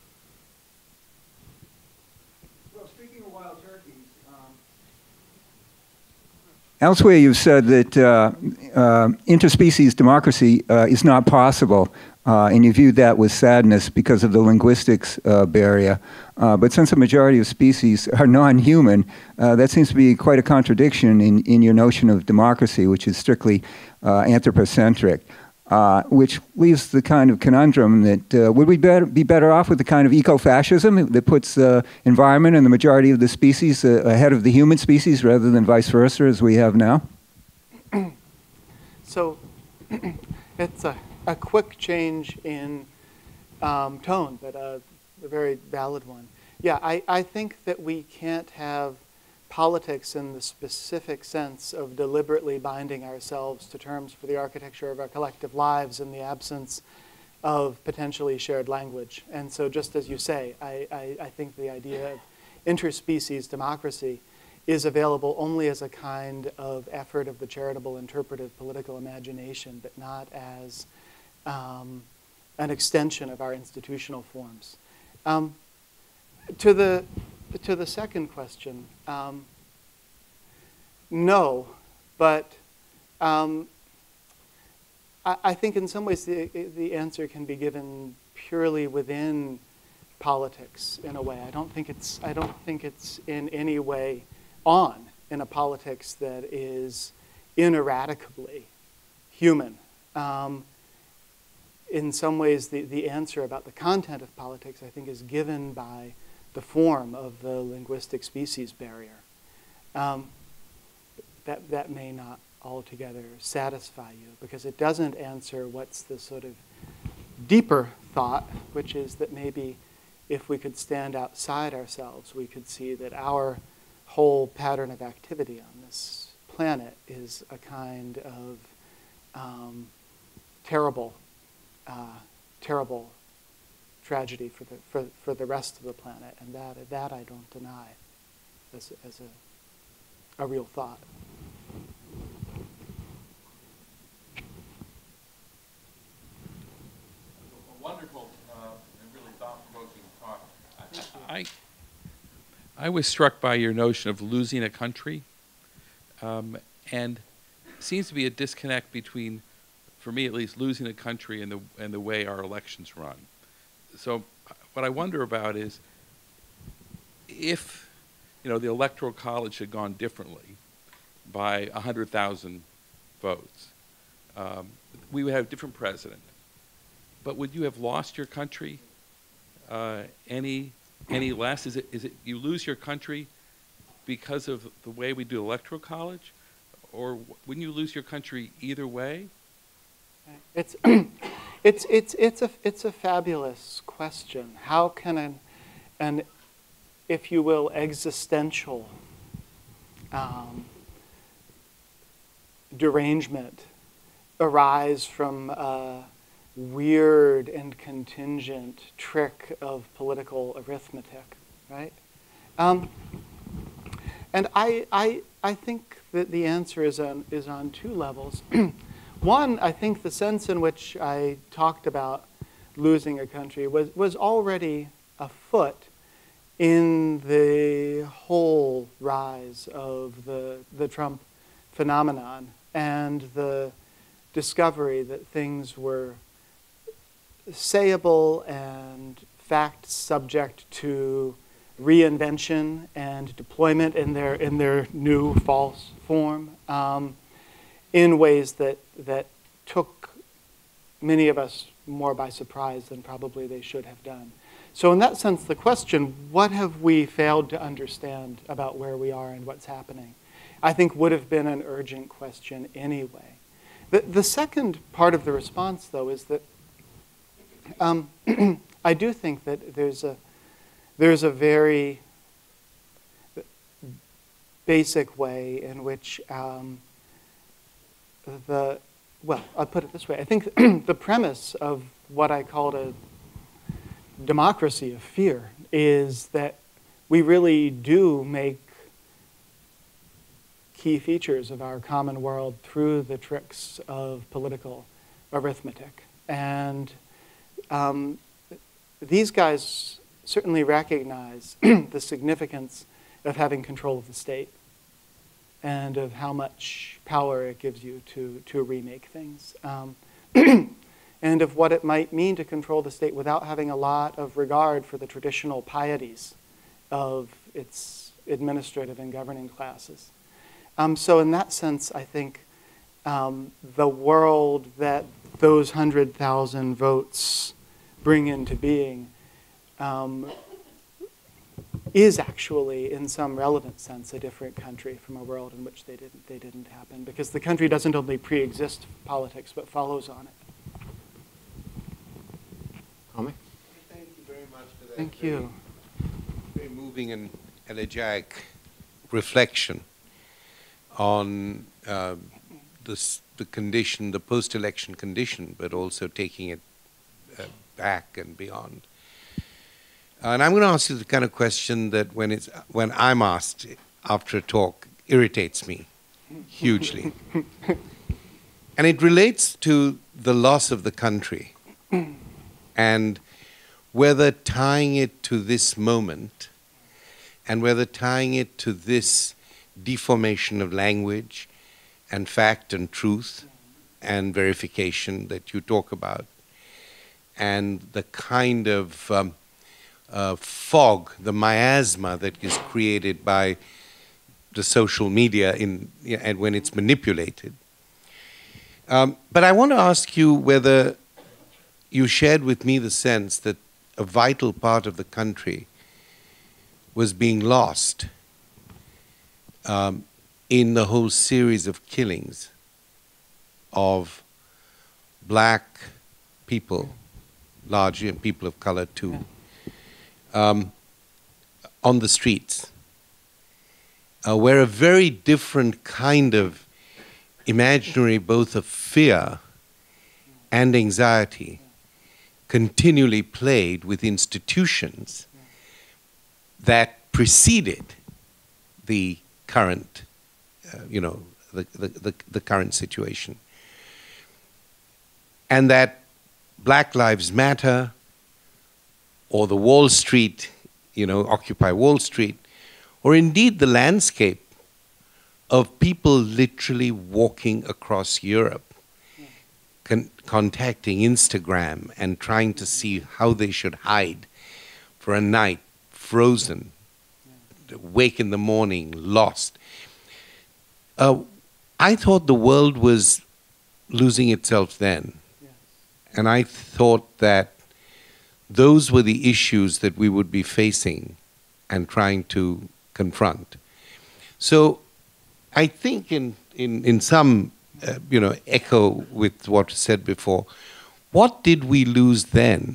Speaker 3: Well, speaking of wild turkeys. Um
Speaker 4: Elsewhere, you've said that uh, uh, interspecies democracy uh, is not possible, uh, and you viewed that with sadness because of the linguistics uh, barrier. Uh, but since a majority of species are non-human, uh, that seems to be quite a contradiction in, in your notion of democracy, which is strictly uh, anthropocentric. Uh, which leaves the kind of conundrum that uh, would we better, be better off with the kind of eco-fascism that puts the uh, environment and the majority of the species uh, ahead of the human species rather than vice versa as we have now?
Speaker 2: So it's a, a quick change in um, tone, but a, a very valid one. Yeah, I, I think that we can't have politics in the specific sense of deliberately binding ourselves to terms for the architecture of our collective lives in the absence of potentially shared language. And so just as you say, I, I, I think the idea of interspecies democracy is available only as a kind of effort of the charitable, interpretive, political imagination, but not as um, an extension of our institutional forms. Um, to the To the second question, um, no, but um, I, I think in some ways the, the answer can be given purely within politics in a way. I don't think it's, I don't think it's in any way on in a politics that is ineradicably human. Um, in some ways, the, the answer about the content of politics, I think, is given by the form of the linguistic species barrier. Um, that, that may not altogether satisfy you because it doesn't answer what's the sort of deeper thought, which is that maybe if we could stand outside ourselves, we could see that our whole pattern of activity on this planet is a kind of um, terrible, uh, terrible tragedy for the for, for the rest of the planet, and that that I don't deny as as a a real thought.
Speaker 5: A wonderful uh, and really thought-provoking talk. I, I was struck by your notion of losing a country, um, and it seems to be a disconnect between, for me at least, losing a country and the and the way our elections run. So what I wonder about is if, you know, the Electoral College had gone differently by one hundred thousand votes, um, we would have a different president. But would you have lost your country uh, any any less? Is it is it you lose your country because of the way we do Electoral College, or wouldn't you lose your country either way?
Speaker 2: It's, it's, it's, it's, a, it's a fabulous question. How can an, an if you will, existential um, derangement arise from a weird and contingent trick of political arithmetic, right? Um, and I, I, I think that the answer is on, is on two levels. One, I think the sense in which I talked about losing a country was, was already afoot in the whole rise of the, the Trump phenomenon and the discovery that things were sayable and facts subject to reinvention and deployment in their, in their new false form. Um, in ways that, that took many of us more by surprise than probably they should have done. So in that sense, the question, what have we failed to understand about where we are and what's happening, I think would have been an urgent question anyway. The, the second part of the response, though, is that um, I do think that there's a, there's a very basic way in which um, the, well, I'll put it this way. I think the premise of what I called a democracy of fear is that we really do make key features of our common world through the tricks of political arithmetic. And um, these guys certainly recognize the significance of having control of the state and of how much power it gives you to, to remake things. Um, and of what it might mean to control the state without having a lot of regard for the traditional pieties of its administrative and governing classes. Um, so in that sense, I think um, the world that those one hundred thousand votes bring into being um, is actually, in some relevant sense, a different country from a world in which they didn't, they didn't happen. Because the country doesn't only pre-exist politics, but follows on it.
Speaker 1: Tommy?
Speaker 6: Thank you very much for that.
Speaker 2: Thank
Speaker 6: very,
Speaker 2: you.
Speaker 6: Very moving and elegiac reflection on uh, this, the condition, the post-election condition, but also taking it uh, back and beyond. And I'm going to ask you the kind of question that when, it's, when I'm asked after a talk irritates me hugely. And it relates to the loss of the country and whether tying it to this moment and whether tying it to this deformation of language and fact and truth and verification that you talk about and the kind of um, Uh, fog, the miasma that is created by the social media in, and when it's manipulated. Um, but I want to ask you whether you shared with me the sense that a vital part of the country was being lost um, in the whole series of killings of black people, largely, and people of color too. Yeah. Um, on the streets, uh, where a very different kind of imaginary, both of fear and anxiety, continually played with institutions that preceded the current, uh, you know, the, the, the, the current situation. And that Black Lives Matter, or the Wall Street, you know, Occupy Wall Street, or indeed the landscape of people literally walking across Europe, con contacting Instagram and trying to see how they should hide for a night, frozen, wake in the morning, lost. Uh, I thought the world was losing itself then. Yes. And I thought that those were the issues that we would be facing and trying to confront. So I think in in, in some, uh, you know, echo with what was said before. What did we lose then?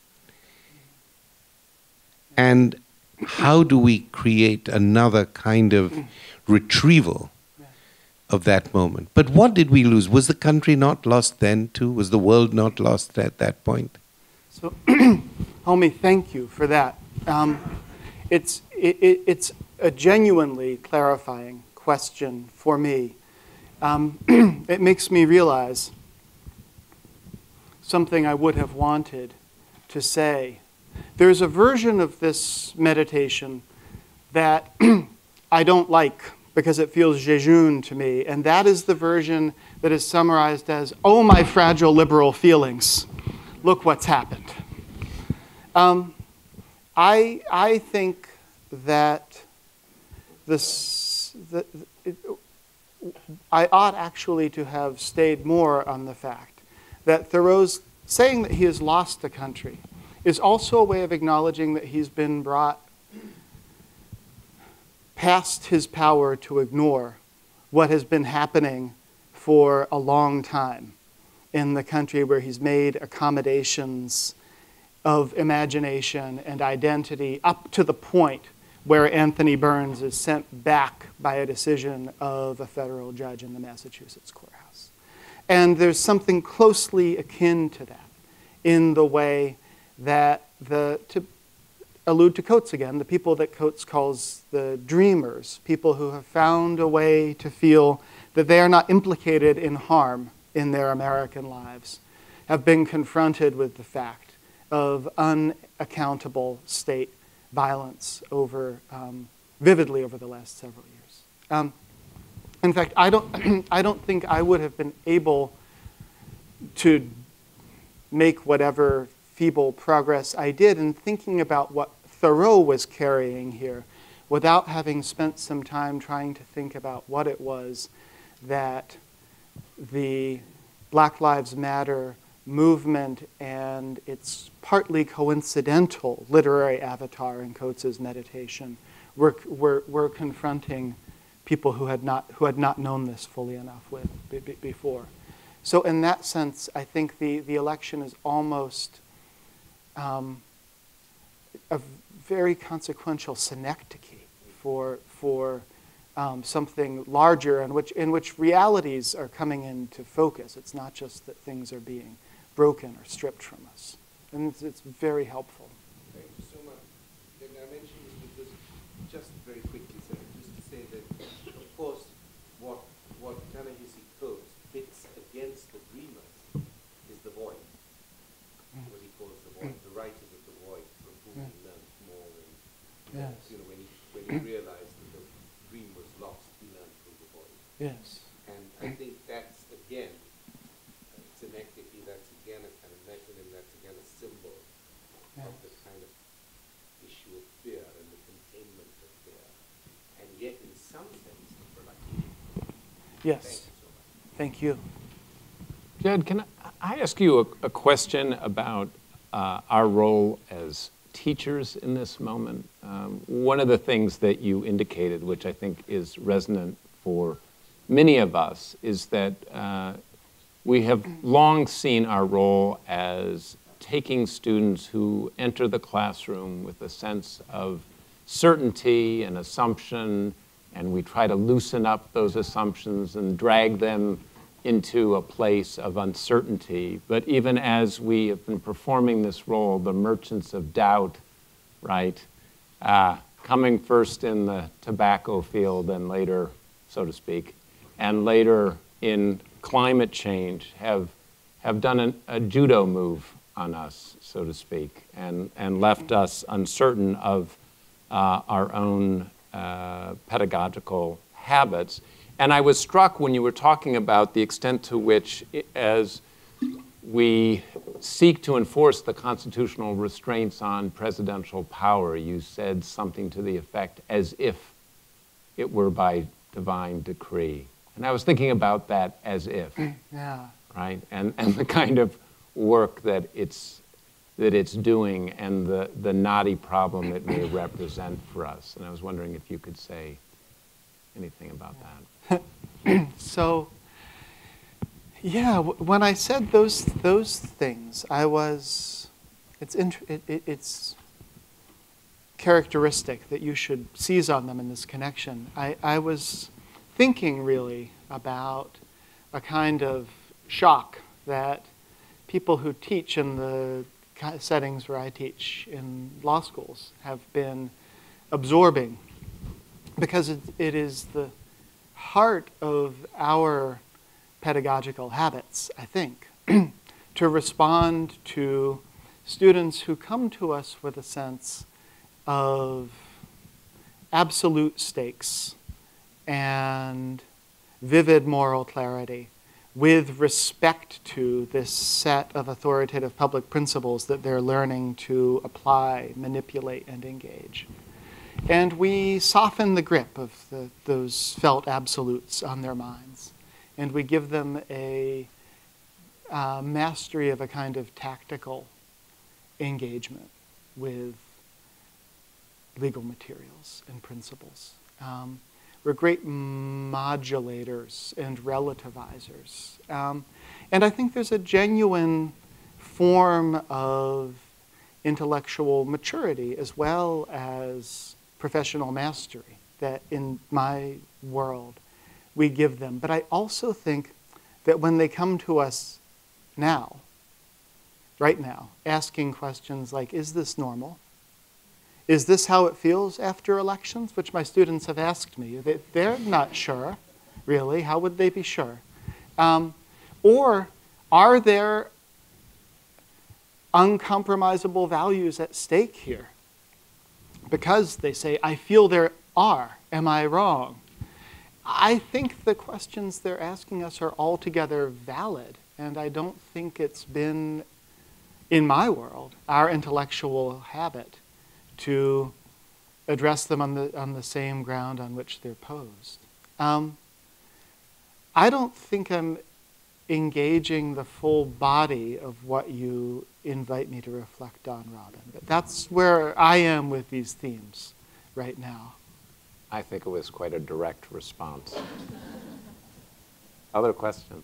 Speaker 6: And how do we create another kind of retrieval of that moment? But what did we lose? Was the country not lost then too? Was the world not lost at that point?
Speaker 2: So, Homie, thank you for that. Um, it's, it, it, it's a genuinely clarifying question for me. Um, it makes me realize something I would have wanted to say. There's a version of this meditation that I don't like because it feels jejune to me, and that is the version that is summarized as, oh, my fragile liberal feelings, look what's happened. Um, I, I think that this, the, it, I ought actually to have stayed more on the fact that Thoreau's saying that he has lost the country is also a way of acknowledging that he's been brought past his power to ignore what has been happening for a long time in the country, where he's made accommodations of imagination and identity up to the point where Anthony Burns is sent back by a decision of a federal judge in the Massachusetts courthouse. And there's something closely akin to that in the way that the, to allude to Coates again, the people that Coates calls the dreamers, people who have found a way to feel that they are not implicated in harm in their American lives, have been confronted with the fact of unaccountable state violence over, um, vividly over the last several years. Um, in fact, I don't, I don't think I would have been able to make whatever feeble progress I did in thinking about what Thoreau was carrying here without having spent some time trying to think about what it was that the Black Lives Matter movement and its partly coincidental literary avatar in Coates's meditation were, were, were confronting people who had not, who had not known this fully enough with, b b before. So in that sense, I think the, the election is almost um, a very consequential synecdoche for, for um, something larger in which, in which realities are coming into focus. It's not just that things are being broken or stripped from us. And it's, it's very helpful.
Speaker 6: Thank you so much. And I mentioned this because, just very quickly, sir, just to say that, of course, what, what Ta-Nehisi Coates hits against the dreamers is the void, what he calls the void, the writers of the void, from whom he learned more. And,
Speaker 2: Yes.
Speaker 6: you know, when he, when he realized that the dream was lost, he learned through the void.
Speaker 2: Yes.
Speaker 6: And I think that's, again, it's an activity, that's again a kind of mechanism, that's again a symbol
Speaker 2: Yes.
Speaker 6: of the kind of issue of fear and the containment of fear. And yet, in some sense, the productivity.
Speaker 2: Yes.
Speaker 6: Thank you so much.
Speaker 2: Thank you.
Speaker 1: Jed, can I ask you a, a question about uh, our role as teachers in this moment? Um, one of the things that you indicated, which I think is resonant for many of us, is that uh, we have long seen our role as taking students who enter the classroom with a sense of certainty and assumption, and we try to loosen up those assumptions and drag them into a place of uncertainty. But even as we have been performing this role, the merchants of doubt, right, uh, coming first in the tobacco field and later, so to speak, and later in climate change, have, have done an, a judo move on us, so to speak, and, and left us uncertain of uh, our own uh, pedagogical habits. And I was struck when you were talking about the extent to which, as we seek to enforce the constitutional restraints on presidential power, you said something to the effect, as if it were by divine decree. And I was thinking about that as if,
Speaker 2: Yeah.
Speaker 1: right? And, and the kind of work that it's, that it's doing and the, the knotty problem it may represent for us. And I was wondering if you could say anything about that.
Speaker 2: So, yeah, w when I said those those things, I was, it's int it, it, it's characteristic that you should seize on them in this connection. I, I was thinking really about a kind of shock that people who teach in the settings where I teach in law schools have been absorbing, because it, it is the heart of our pedagogical habits, I think, to respond to students who come to us with a sense of absolute stakes and vivid moral clarity, with respect to this set of authoritative public principles that they're learning to apply, manipulate, and engage. And we soften the grip of the, those felt absolutes on their minds. And we give them a uh, mastery of a kind of tactical engagement with legal materials and principles. Um, we're great modulators and relativizers. Um, and I think there's a genuine form of intellectual maturity as well as professional mastery that in my world we give them. But I also think that when they come to us now, right now, asking questions like, is this normal? Is this how it feels after elections? Which my students have asked me. They, they're not sure, really. How would they be sure? Um, or are there uncompromisable values at stake here? Because they say, I feel there are. Am I wrong? I think the questions they're asking us are altogether valid. And I don't think it's been, in my world, our intellectual habit to address them on the, on the same ground on which they're posed. Um, I don't think I'm engaging the full body of what you invite me to reflect on, Robin. But that's where I am with these themes right now.
Speaker 1: I think it was quite a direct response. Other questions?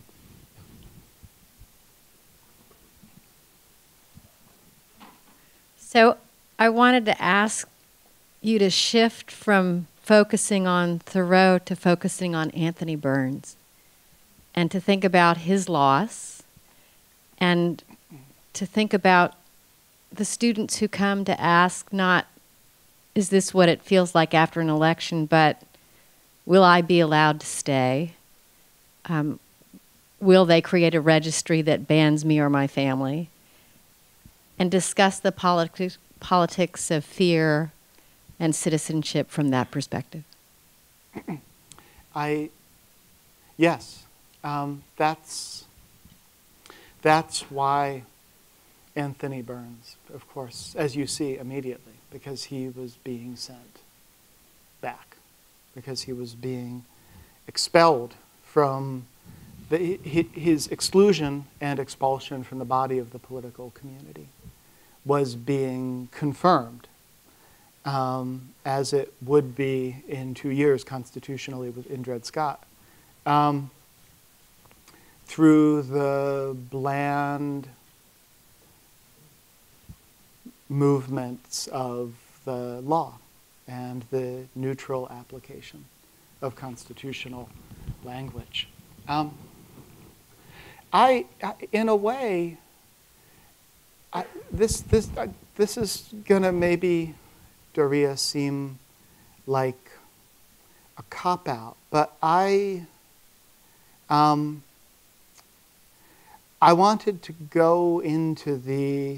Speaker 7: So I wanted to ask you to shift from focusing on Thoreau to focusing on Anthony Burns, and to think about his loss, and to think about the students who come to ask not, is this what it feels like after an election, but will I be allowed to stay? Um, will they create a registry that bans me or my family? And discuss the politics, politics of fear and citizenship from that perspective.
Speaker 2: I, yes, um, that's, that's why Anthony Burns, of course, as you see immediately, because he was being sent back, because he was being expelled from the, his exclusion and expulsion from the body of the political community was being confirmed, um, as it would be in two years constitutionally with Dred Scott, um, through the bland movements of the law and the neutral application of constitutional language. Um, I, I, in a way, I, this, this, uh, this is going to maybe, Doria, seem like a cop-out, but I, um, I wanted to go into the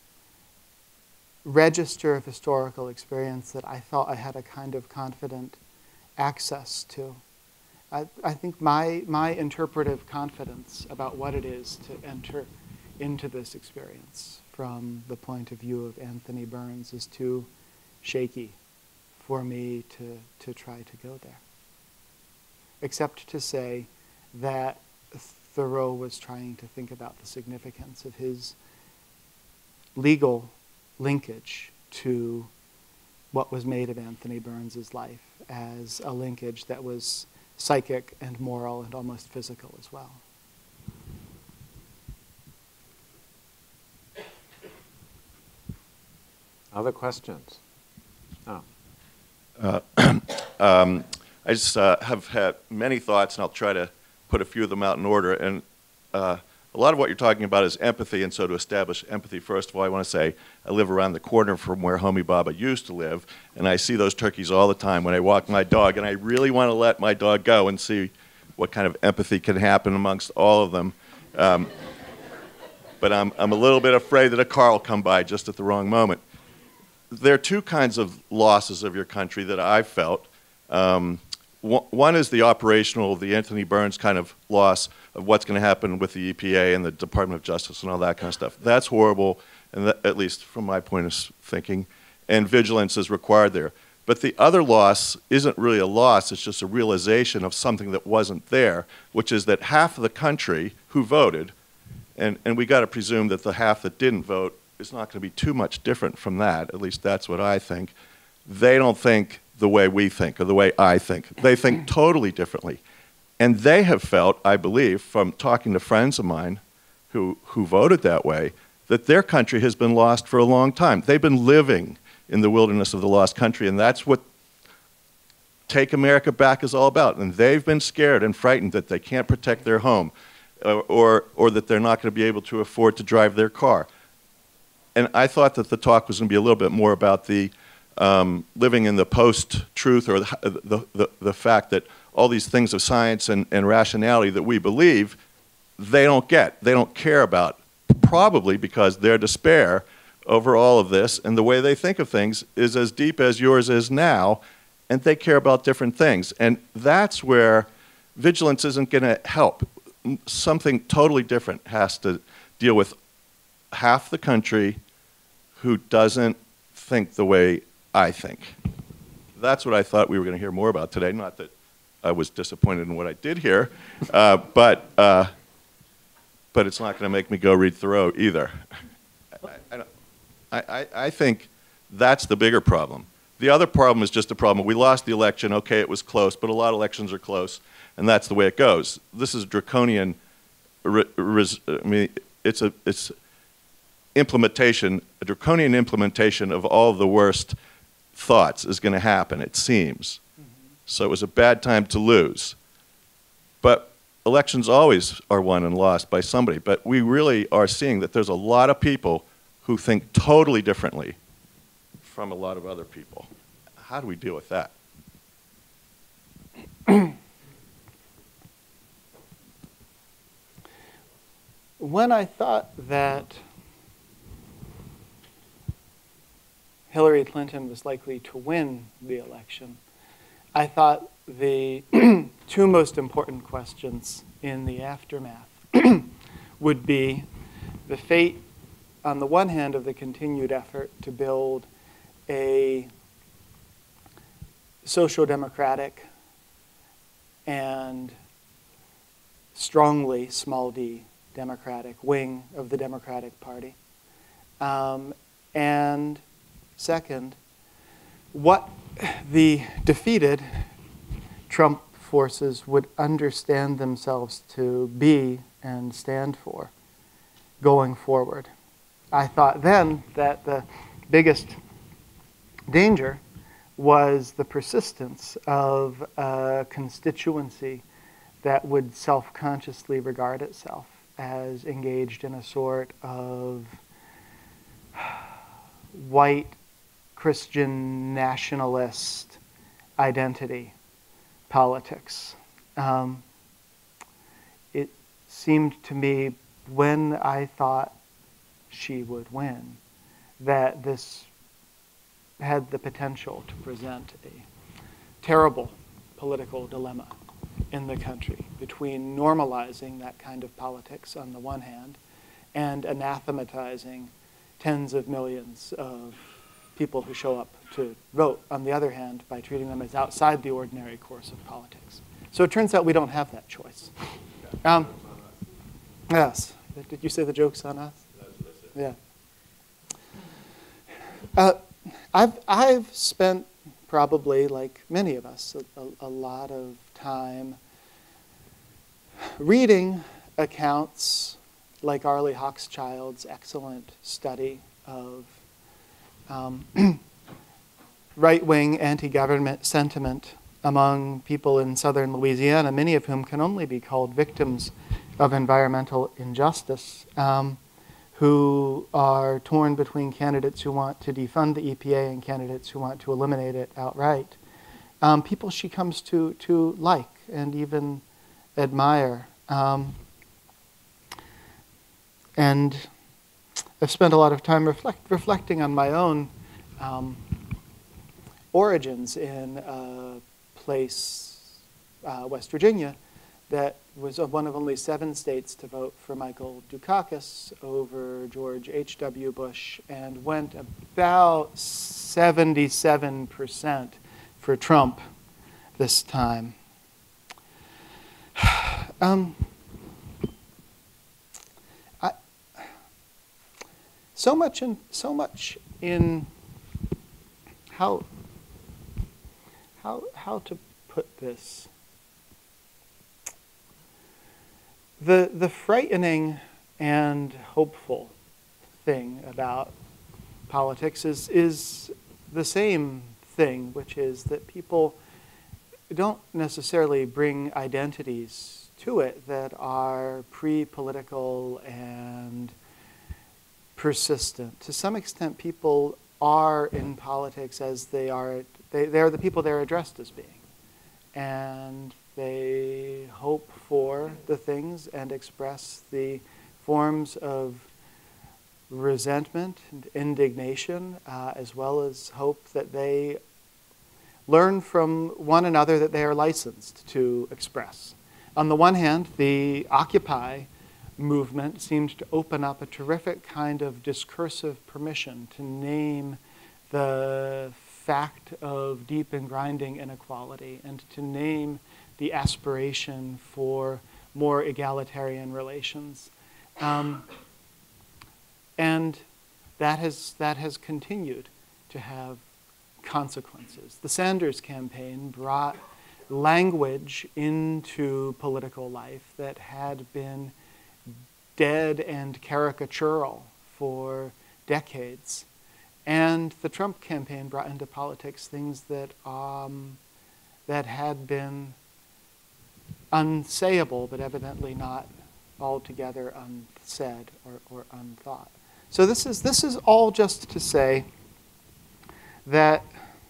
Speaker 2: register of historical experience that I thought I had a kind of confident access to. I, I think my, my interpretive confidence about what it is to enter into this experience from the point of view of Anthony Burns is too shaky for me to, to try to go there. Except to say that Thoreau was trying to think about the significance of his legal linkage to what was made of Anthony Burns's life as a linkage that was psychic and moral and almost physical as well.
Speaker 1: Other questions? Oh.
Speaker 8: Uh, um, I just uh, have had many thoughts, and I'll try to put a few of them out in order. And uh, a lot of what you're talking about is empathy, and so to establish empathy, first of all, I want to say I live around the corner from where Homie Baba used to live, and I see those turkeys all the time when I walk my dog, and I really want to let my dog go and see what kind of empathy can happen amongst all of them. Um, but I'm, I'm a little bit afraid that a car will come by just at the wrong moment. There are two kinds of losses of your country that I've felt. Um, one is the operational, the Anthony Burns kind of loss of what's going to happen with the E P A and the Department of Justice and all that kind of stuff. That's horrible, and that, at least from my point of thinking, and vigilance is required there. But the other loss isn't really a loss, it's just a realization of something that wasn't there, which is that half of the country who voted, and, and we got to presume that the half that didn't vote is not going to be too much different from that, at least that's what I think. They don't think the way we think or the way I think. They think totally differently. And they have felt, I believe, from talking to friends of mine who, who voted that way, that their country has been lost for a long time. They've been living in the wilderness of the lost country, and that's what Take America Back is all about. And they've been scared and frightened that they can't protect their home or, or, or that they're not going to be able to afford to drive their car. And I thought that the talk was going to be a little bit more about the um, living in the post-truth, or the, the, the, the fact that all these things of science and, and rationality that we believe, they don't get, they don't care about, probably because their despair over all of this and the way they think of things is as deep as yours is now, and they care about different things. And that's where vigilance isn't going to help. Something totally different has to deal with half the country who doesn't think the way I think. That's what I thought we were going to hear more about today. Not that I was disappointed in what I did hear, uh, but uh, but it's not going to make me go read Thoreau either. I, I, I, I think that's the bigger problem. The other problem is just a problem. We lost the election. Okay, it was close, but a lot of elections are close, and that's the way it goes. This is draconian. I mean, it's a it's implementation, a draconian implementation of all of the worst thoughts is going to happen, it seems. Mm-hmm. So it was a bad time to lose. But elections always are won and lost by somebody. But we really are seeing that there's a lot of people who think totally differently from a lot of other people. How do we deal with that?
Speaker 2: When I thought that Hillary Clinton was likely to win the election, I thought the two most important questions in the aftermath would be the fate, on the one hand, of the continued effort to build a social democratic and strongly small d democratic wing of the Democratic Party, um, and second, what the defeated Trump forces would understand themselves to be and stand for going forward. I thought then that the biggest danger was the persistence of a constituency that would self-consciously regard itself as engaged in a sort of white Christian nationalist identity politics. Um, it seemed to me, when I thought she would win, that this had the potential to present a terrible political dilemma in the country between normalizing that kind of politics on the one hand and anathematizing tens of millions of people who show up to vote, on the other hand, by treating them as outside the ordinary course of politics. So it turns out we don't have that choice. Um, yes. Did you say the joke's on us? Yeah. Uh, I've, I've spent probably, like many of us, a, a, a lot of time reading accounts like Arlie Hochschild's excellent study of um, right-wing anti-government sentiment among people in southern Louisiana, many of whom can only be called victims of environmental injustice, um, who are torn between candidates who want to defund the E P A and candidates who want to eliminate it outright. Um, people she comes to, to like and even admire. Um, and I've spent a lot of time reflect, reflecting on my own um, origins in a place, uh, West Virginia, that was one of only seven states to vote for Michael Dukakis over George H W Bush, and went about seventy-seven percent for Trump this time. Um, I, so much in so much in how how how to put this. The the frightening and hopeful thing about politics is is the same thing, which is that people don't necessarily bring identities to it that are pre-political and persistent. To some extent, people are in politics as they are, they, they're the people they're addressed as being. And they hope for the things and express the forms of resentment and indignation, uh, as well as hope that they learn from one another that they are licensed to express. On the one hand, the Occupy movement seemed to open up a terrific kind of discursive permission to name the fact of deep and grinding inequality and to name the aspiration for more egalitarian relations. Um, and that has, that has continued to have consequences. The Sanders campaign brought language into political life that had been dead and caricatural for decades. And the Trump campaign brought into politics things that, um, that had been unsayable, but evidently not altogether unsaid or, or unthought. So this is, this is all just to say that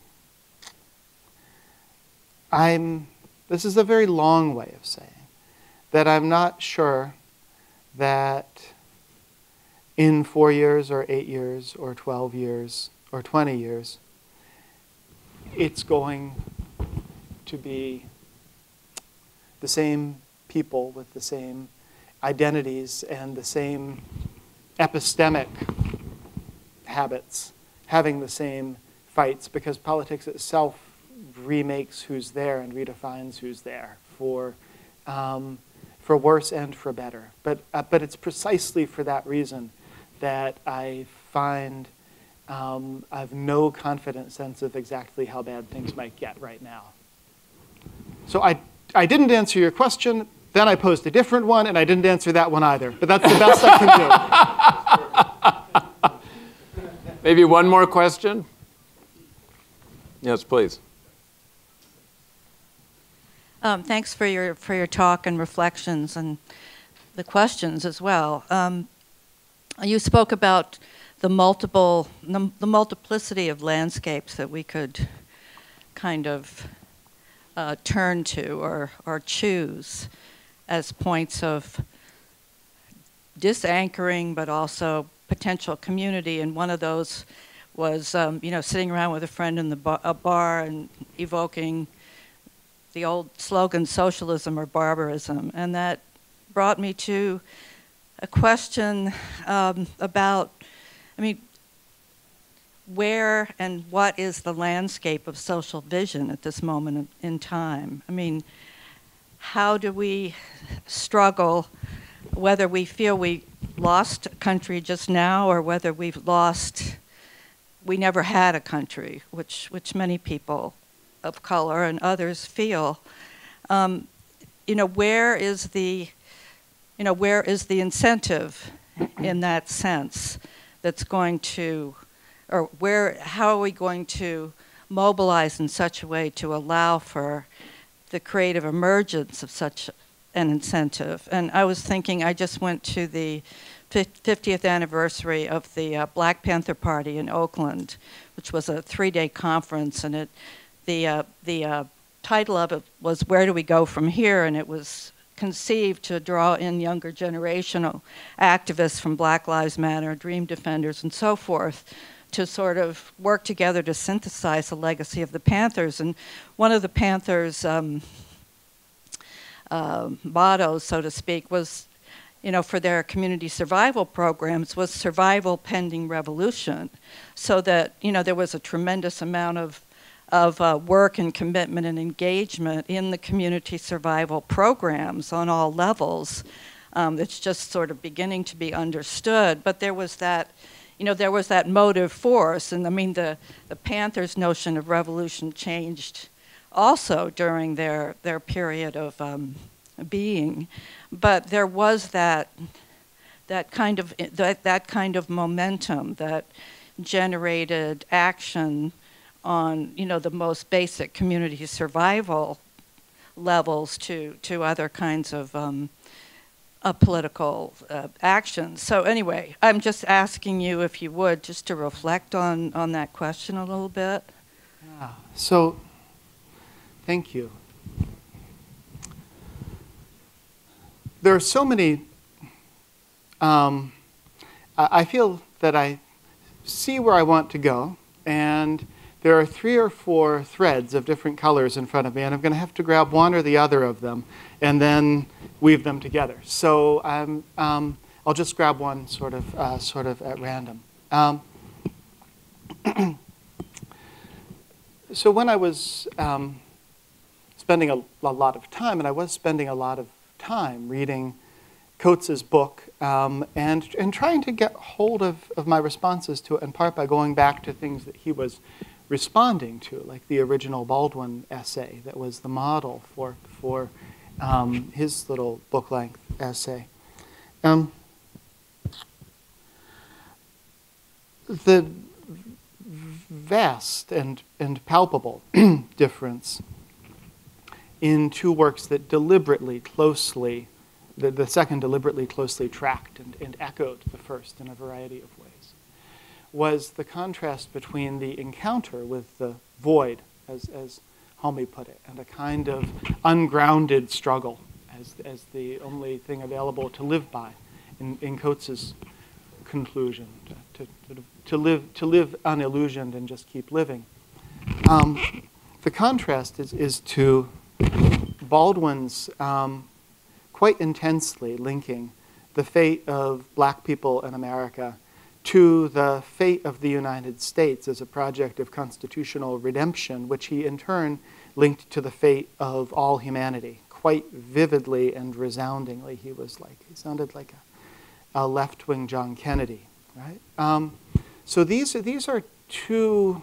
Speaker 2: I'm, this is a very long way of saying that I'm not sure that in four years or eight years or twelve years or twenty years, it's going to be the same people with the same identities and the same epistemic habits having the same fights, because politics itself remakes who's there and redefines who's there for, um, for worse and for better. But, uh, but it's precisely for that reason that I find um, I have no confident sense of exactly how bad things might get right now. So I, I didn't answer your question, then I posed a different one, and I didn't answer that one either. But that's the best I can do.
Speaker 1: Maybe one more question? Yes, please.
Speaker 9: Um, thanks for your for your talk and reflections and the questions as well. Um, you spoke about the multiple the, the multiplicity of landscapes that we could kind of uh, turn to or or choose as points of disanchoring, but also potential community. And one of those was, um, you know, sitting around with a friend in the bar, a bar and evoking the old slogan, socialism or barbarism. And that brought me to a question um, about, I mean, where and what is the landscape of social vision at this moment in time? I mean, how do we struggle, whether we feel we lost a country just now or whether we've lost we never had a country, which, which many people of color and others feel. Um, you know, where is the, you know, where is the incentive in that sense that's going to, or where, how are we going to mobilize in such a way to allow for the creative emergence of such an incentive? And I was thinking, I just went to the fiftieth anniversary of the uh, Black Panther Party in Oakland, which was a three-day conference, and it, the, uh, the uh, title of it was "Where Do We Go From Here?" And it was conceived to draw in younger generational activists from Black Lives Matter, Dream Defenders, and so forth, to sort of work together to synthesize the legacy of the Panthers. And one of the Panthers' um, uh, mottos, so to speak, was, you know, for their community survival programs, was survival pending revolution. So that, you know, there was a tremendous amount of of uh, work and commitment and engagement in the community survival programs on all levels. Um, it's just sort of beginning to be understood, but there was that, you know, there was that motive force, and I mean, the, the Panthers' notion of revolution changed also during their, their period of um, being, but there was that, that kind of, that, that kind of momentum that generated action on, you know, the most basic community survival levels to, to other kinds of um, uh, political uh, actions. So anyway, I'm just asking you, if you would, just to reflect on, on that question a little bit.
Speaker 2: Yeah. So, thank you. There are so many, um, I I feel that I see where I want to go, and there are three or four threads of different colors in front of me, and I'm going to have to grab one or the other of them and then weave them together. So um, um, I'll just grab one sort of, uh, sort of at random. Um, so when I was um, spending a, a lot of time, and I was spending a lot of time reading Coates's book um, and, and trying to get hold of, of my responses to it, in part by going back to things that he was responding to, like the original Baldwin essay that was the model for, for um, his little book-length essay. Um, the vast and, and palpable difference in two works that deliberately closely, the, the second deliberately closely tracked and, and echoed the first in a variety of ways, was the contrast between the encounter with the void, as, as Homie put it, and a kind of ungrounded struggle as, as the only thing available to live by in, in Coates's conclusion, to, to, to, live, to live unillusioned and just keep living. Um, the contrast is, is to Baldwin's um, quite intensely linking the fate of black people in America to the fate of the United States as a project of constitutional redemption, which he in turn linked to the fate of all humanity. Quite vividly and resoundingly, he was like, he sounded like a, a left-wing John Kennedy, right? Um, so these are, these are two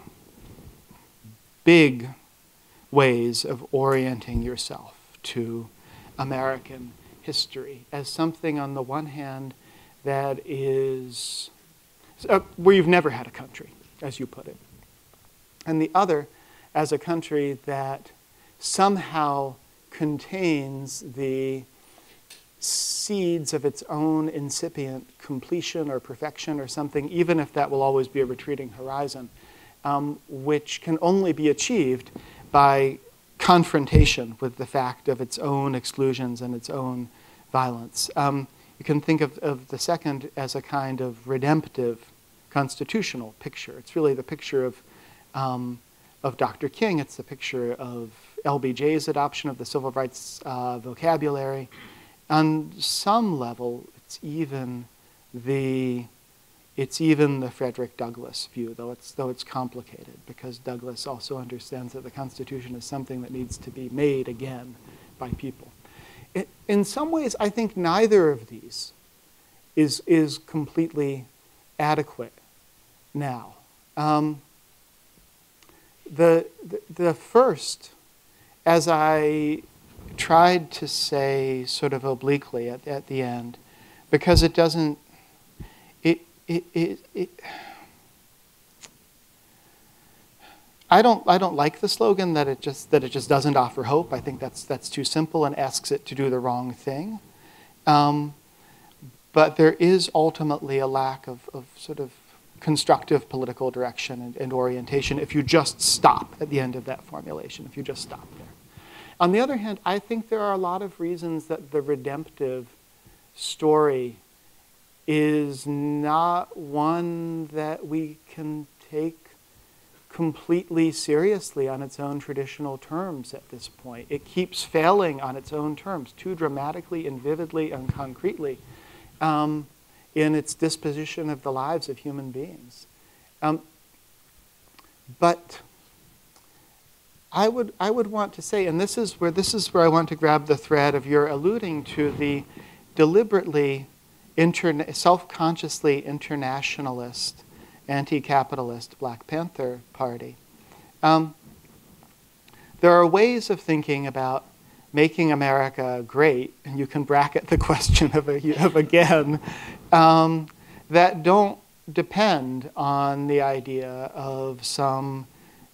Speaker 2: big ways of orienting yourself to American history as something, on the one hand, that is Uh, where you've never had a country, as you put it. And the other, as a country that somehow contains the seeds of its own incipient completion or perfection or something, even if that will always be a retreating horizon, um, which can only be achieved by confrontation with the fact of its own exclusions and its own violence. Um, You can think of, of the second as a kind of redemptive constitutional picture. It's really the picture of, um, of Doctor King. It's the picture of L B J's adoption of the civil rights uh, vocabulary. On some level, it's even the, it's even the Frederick Douglass view, though it's, though it's complicated, because Douglass also understands that the Constitution is something that needs to be made again by people. In some ways, I think neither of these is, is completely adequate now. Um, the, the, the first, as I tried to say sort of obliquely at, at the end, because it doesn't, it, it, it, it I don't, I don't like the slogan that it just, that it just doesn't offer hope. I think that's, that's too simple and asks it to do the wrong thing. Um, but there is ultimately a lack of, of sort of constructive political direction and, and orientation if you just stop at the end of that formulation, if you just stop there. On the other hand, I think there are a lot of reasons that the redemptive story is not one that we can take completely seriously on its own traditional terms at this point. It keeps failing on its own terms, too dramatically and vividly and concretely, um, in its disposition of the lives of human beings. Um, but I would, I would want to say, and this is where this is where I want to grab the thread of your alluding to the deliberately, interna- self-consciously internationalist, anti-capitalist Black Panther Party. Um, there are ways of thinking about making America great, and you can bracket the question of, a, of again, um, that don't depend on the idea of some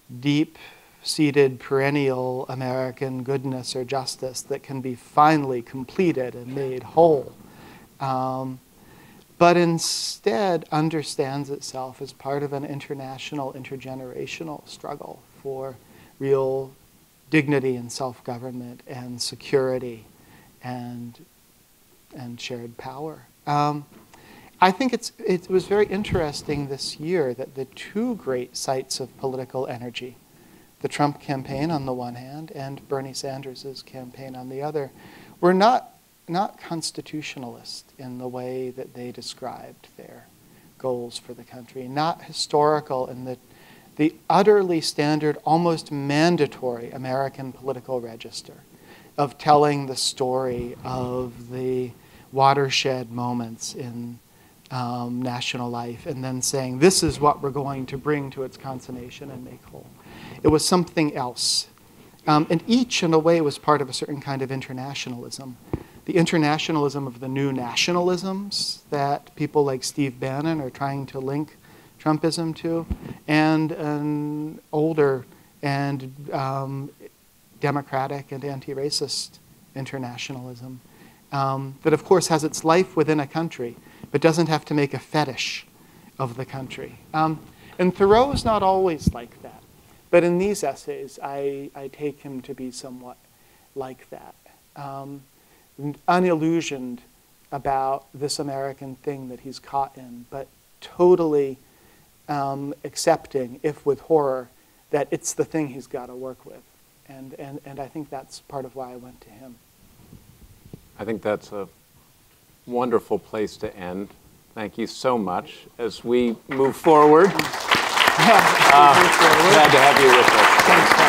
Speaker 2: deep-seated perennial American goodness or justice that can be finally completed and made whole. Um, but instead understands itself as part of an international, intergenerational struggle for real dignity and self-government and security and, and shared power. Um, I think it's, it was very interesting this year that the two great sites of political energy, the Trump campaign on the one hand and Bernie Sanders' campaign on the other, were not not constitutionalist in the way that they described their goals for the country, not historical in the, the utterly standard, almost mandatory American political register of telling the story of the watershed moments in um, national life and then saying, this is what we're going to bring to its consummation and make whole. It was something else. Um, and each, in a way, was part of a certain kind of internationalism. The internationalism of the new nationalisms that people like Steve Bannon are trying to link Trumpism to, and an older and um, democratic and anti-racist internationalism um, that, of course, has its life within a country, but doesn't have to make a fetish of the country. Um, and Thoreau's not always like that. But in these essays, I, I take him to be somewhat like that. Um, unillusioned about this American thing that he's caught in, but totally um, accepting, if with horror, that it's the thing he's got to work with. And, and, and I think that's part of why I went to him.
Speaker 1: I think that's a wonderful place to end. Thank you so much. As we move forward, uh, glad to have you with us.
Speaker 2: Thanks,